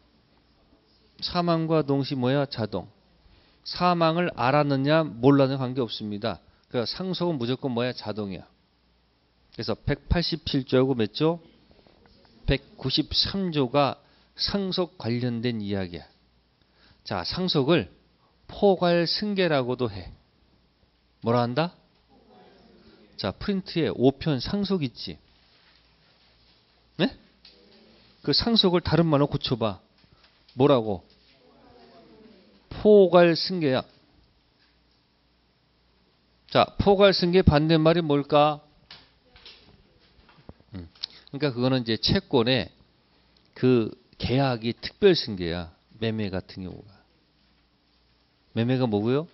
사망과 동시 뭐야? 자동. 사망을 알았느냐 몰랐느냐 관계없습니다. 그러니까 상속은 무조건 뭐야? 자동이야. 그래서 백팔십칠 조하고 몇 조? 백구십삼 조가 상속 관련된 이야기야. 자, 상속을 포괄승계라고도 해. 뭐라 한다? 자, 프린트에 오 편 상속 있지. 네? 그 상속을 다른 말로 고쳐봐. 뭐라고? 포괄승계야. 자, 포괄승계 반대말이 뭘까? 음. 그러니까 그거는 이제 채권의 그 계약이 특별 승계야. 매매 같은 경우가. 매매가 뭐고요?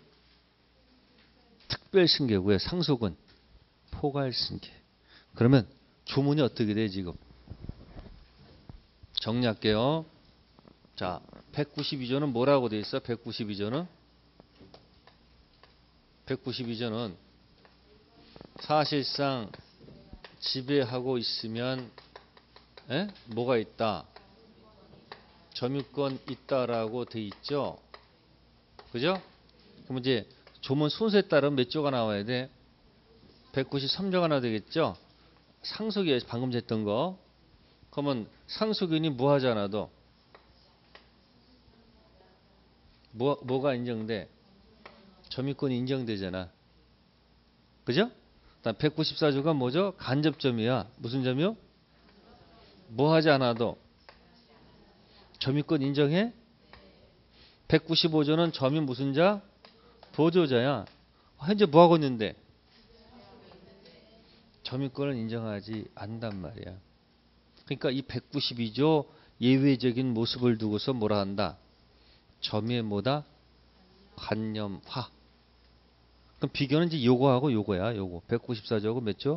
특별 승계고요. 상속은 포괄 승계. 그러면 조문이 어떻게 돼 지금? 정리할게요. 자, 백구십이 조는 뭐라고 돼 있어? 백구십이 조는 백구십이 조는 사실상 지배하고 있으면 에? 뭐가 있다? 점유권 있다라고 돼 있죠. 그죠? 그럼 이제 조문 순서에 따른 몇 조가 나와야 돼? 백구십삼 조가 나와야 되겠죠? 상속이 방금 했던 거. 그러면 상속인이 뭐 하지 않아도 뭐, 뭐가 인정돼? 점유권이 인정되잖아. 그죠? 백구십사 조가 뭐죠? 간접점이야. 무슨 점이요? 뭐 하지 않아도 점유권 인정해? 백구십오 조는 점유 무슨 자? 보조자야. 현재 뭐 하고 있는데? 점유권을 인정하지 않단 말이야. 그러니까 이 백구십이 조 예외적인 모습을 두고서 뭐라 한다? 점유의 뭐다? 관념화. 그럼 비교는 이제 요거하고 요거야. 요거. 백구십사 조하고 몇 조?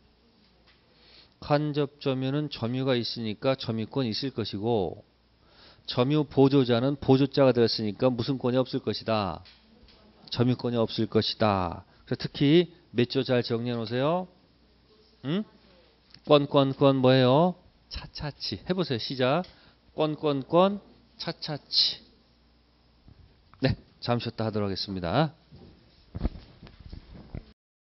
간접 점유는 점유가 있으니까 점유권이 있을 것이고 점유 보조자는 보조자가 되었으니까 무슨 권이 없을 것이다. 점유권이 없을 것이다. 그래서 특히 몇 조 잘 정리해 놓으세요. 응? 권, 권, 권 뭐예요? 차차치. 해보세요. 시작. 권, 권, 권, 차차치. 네. 잠시 쉬었다 하도록 하겠습니다.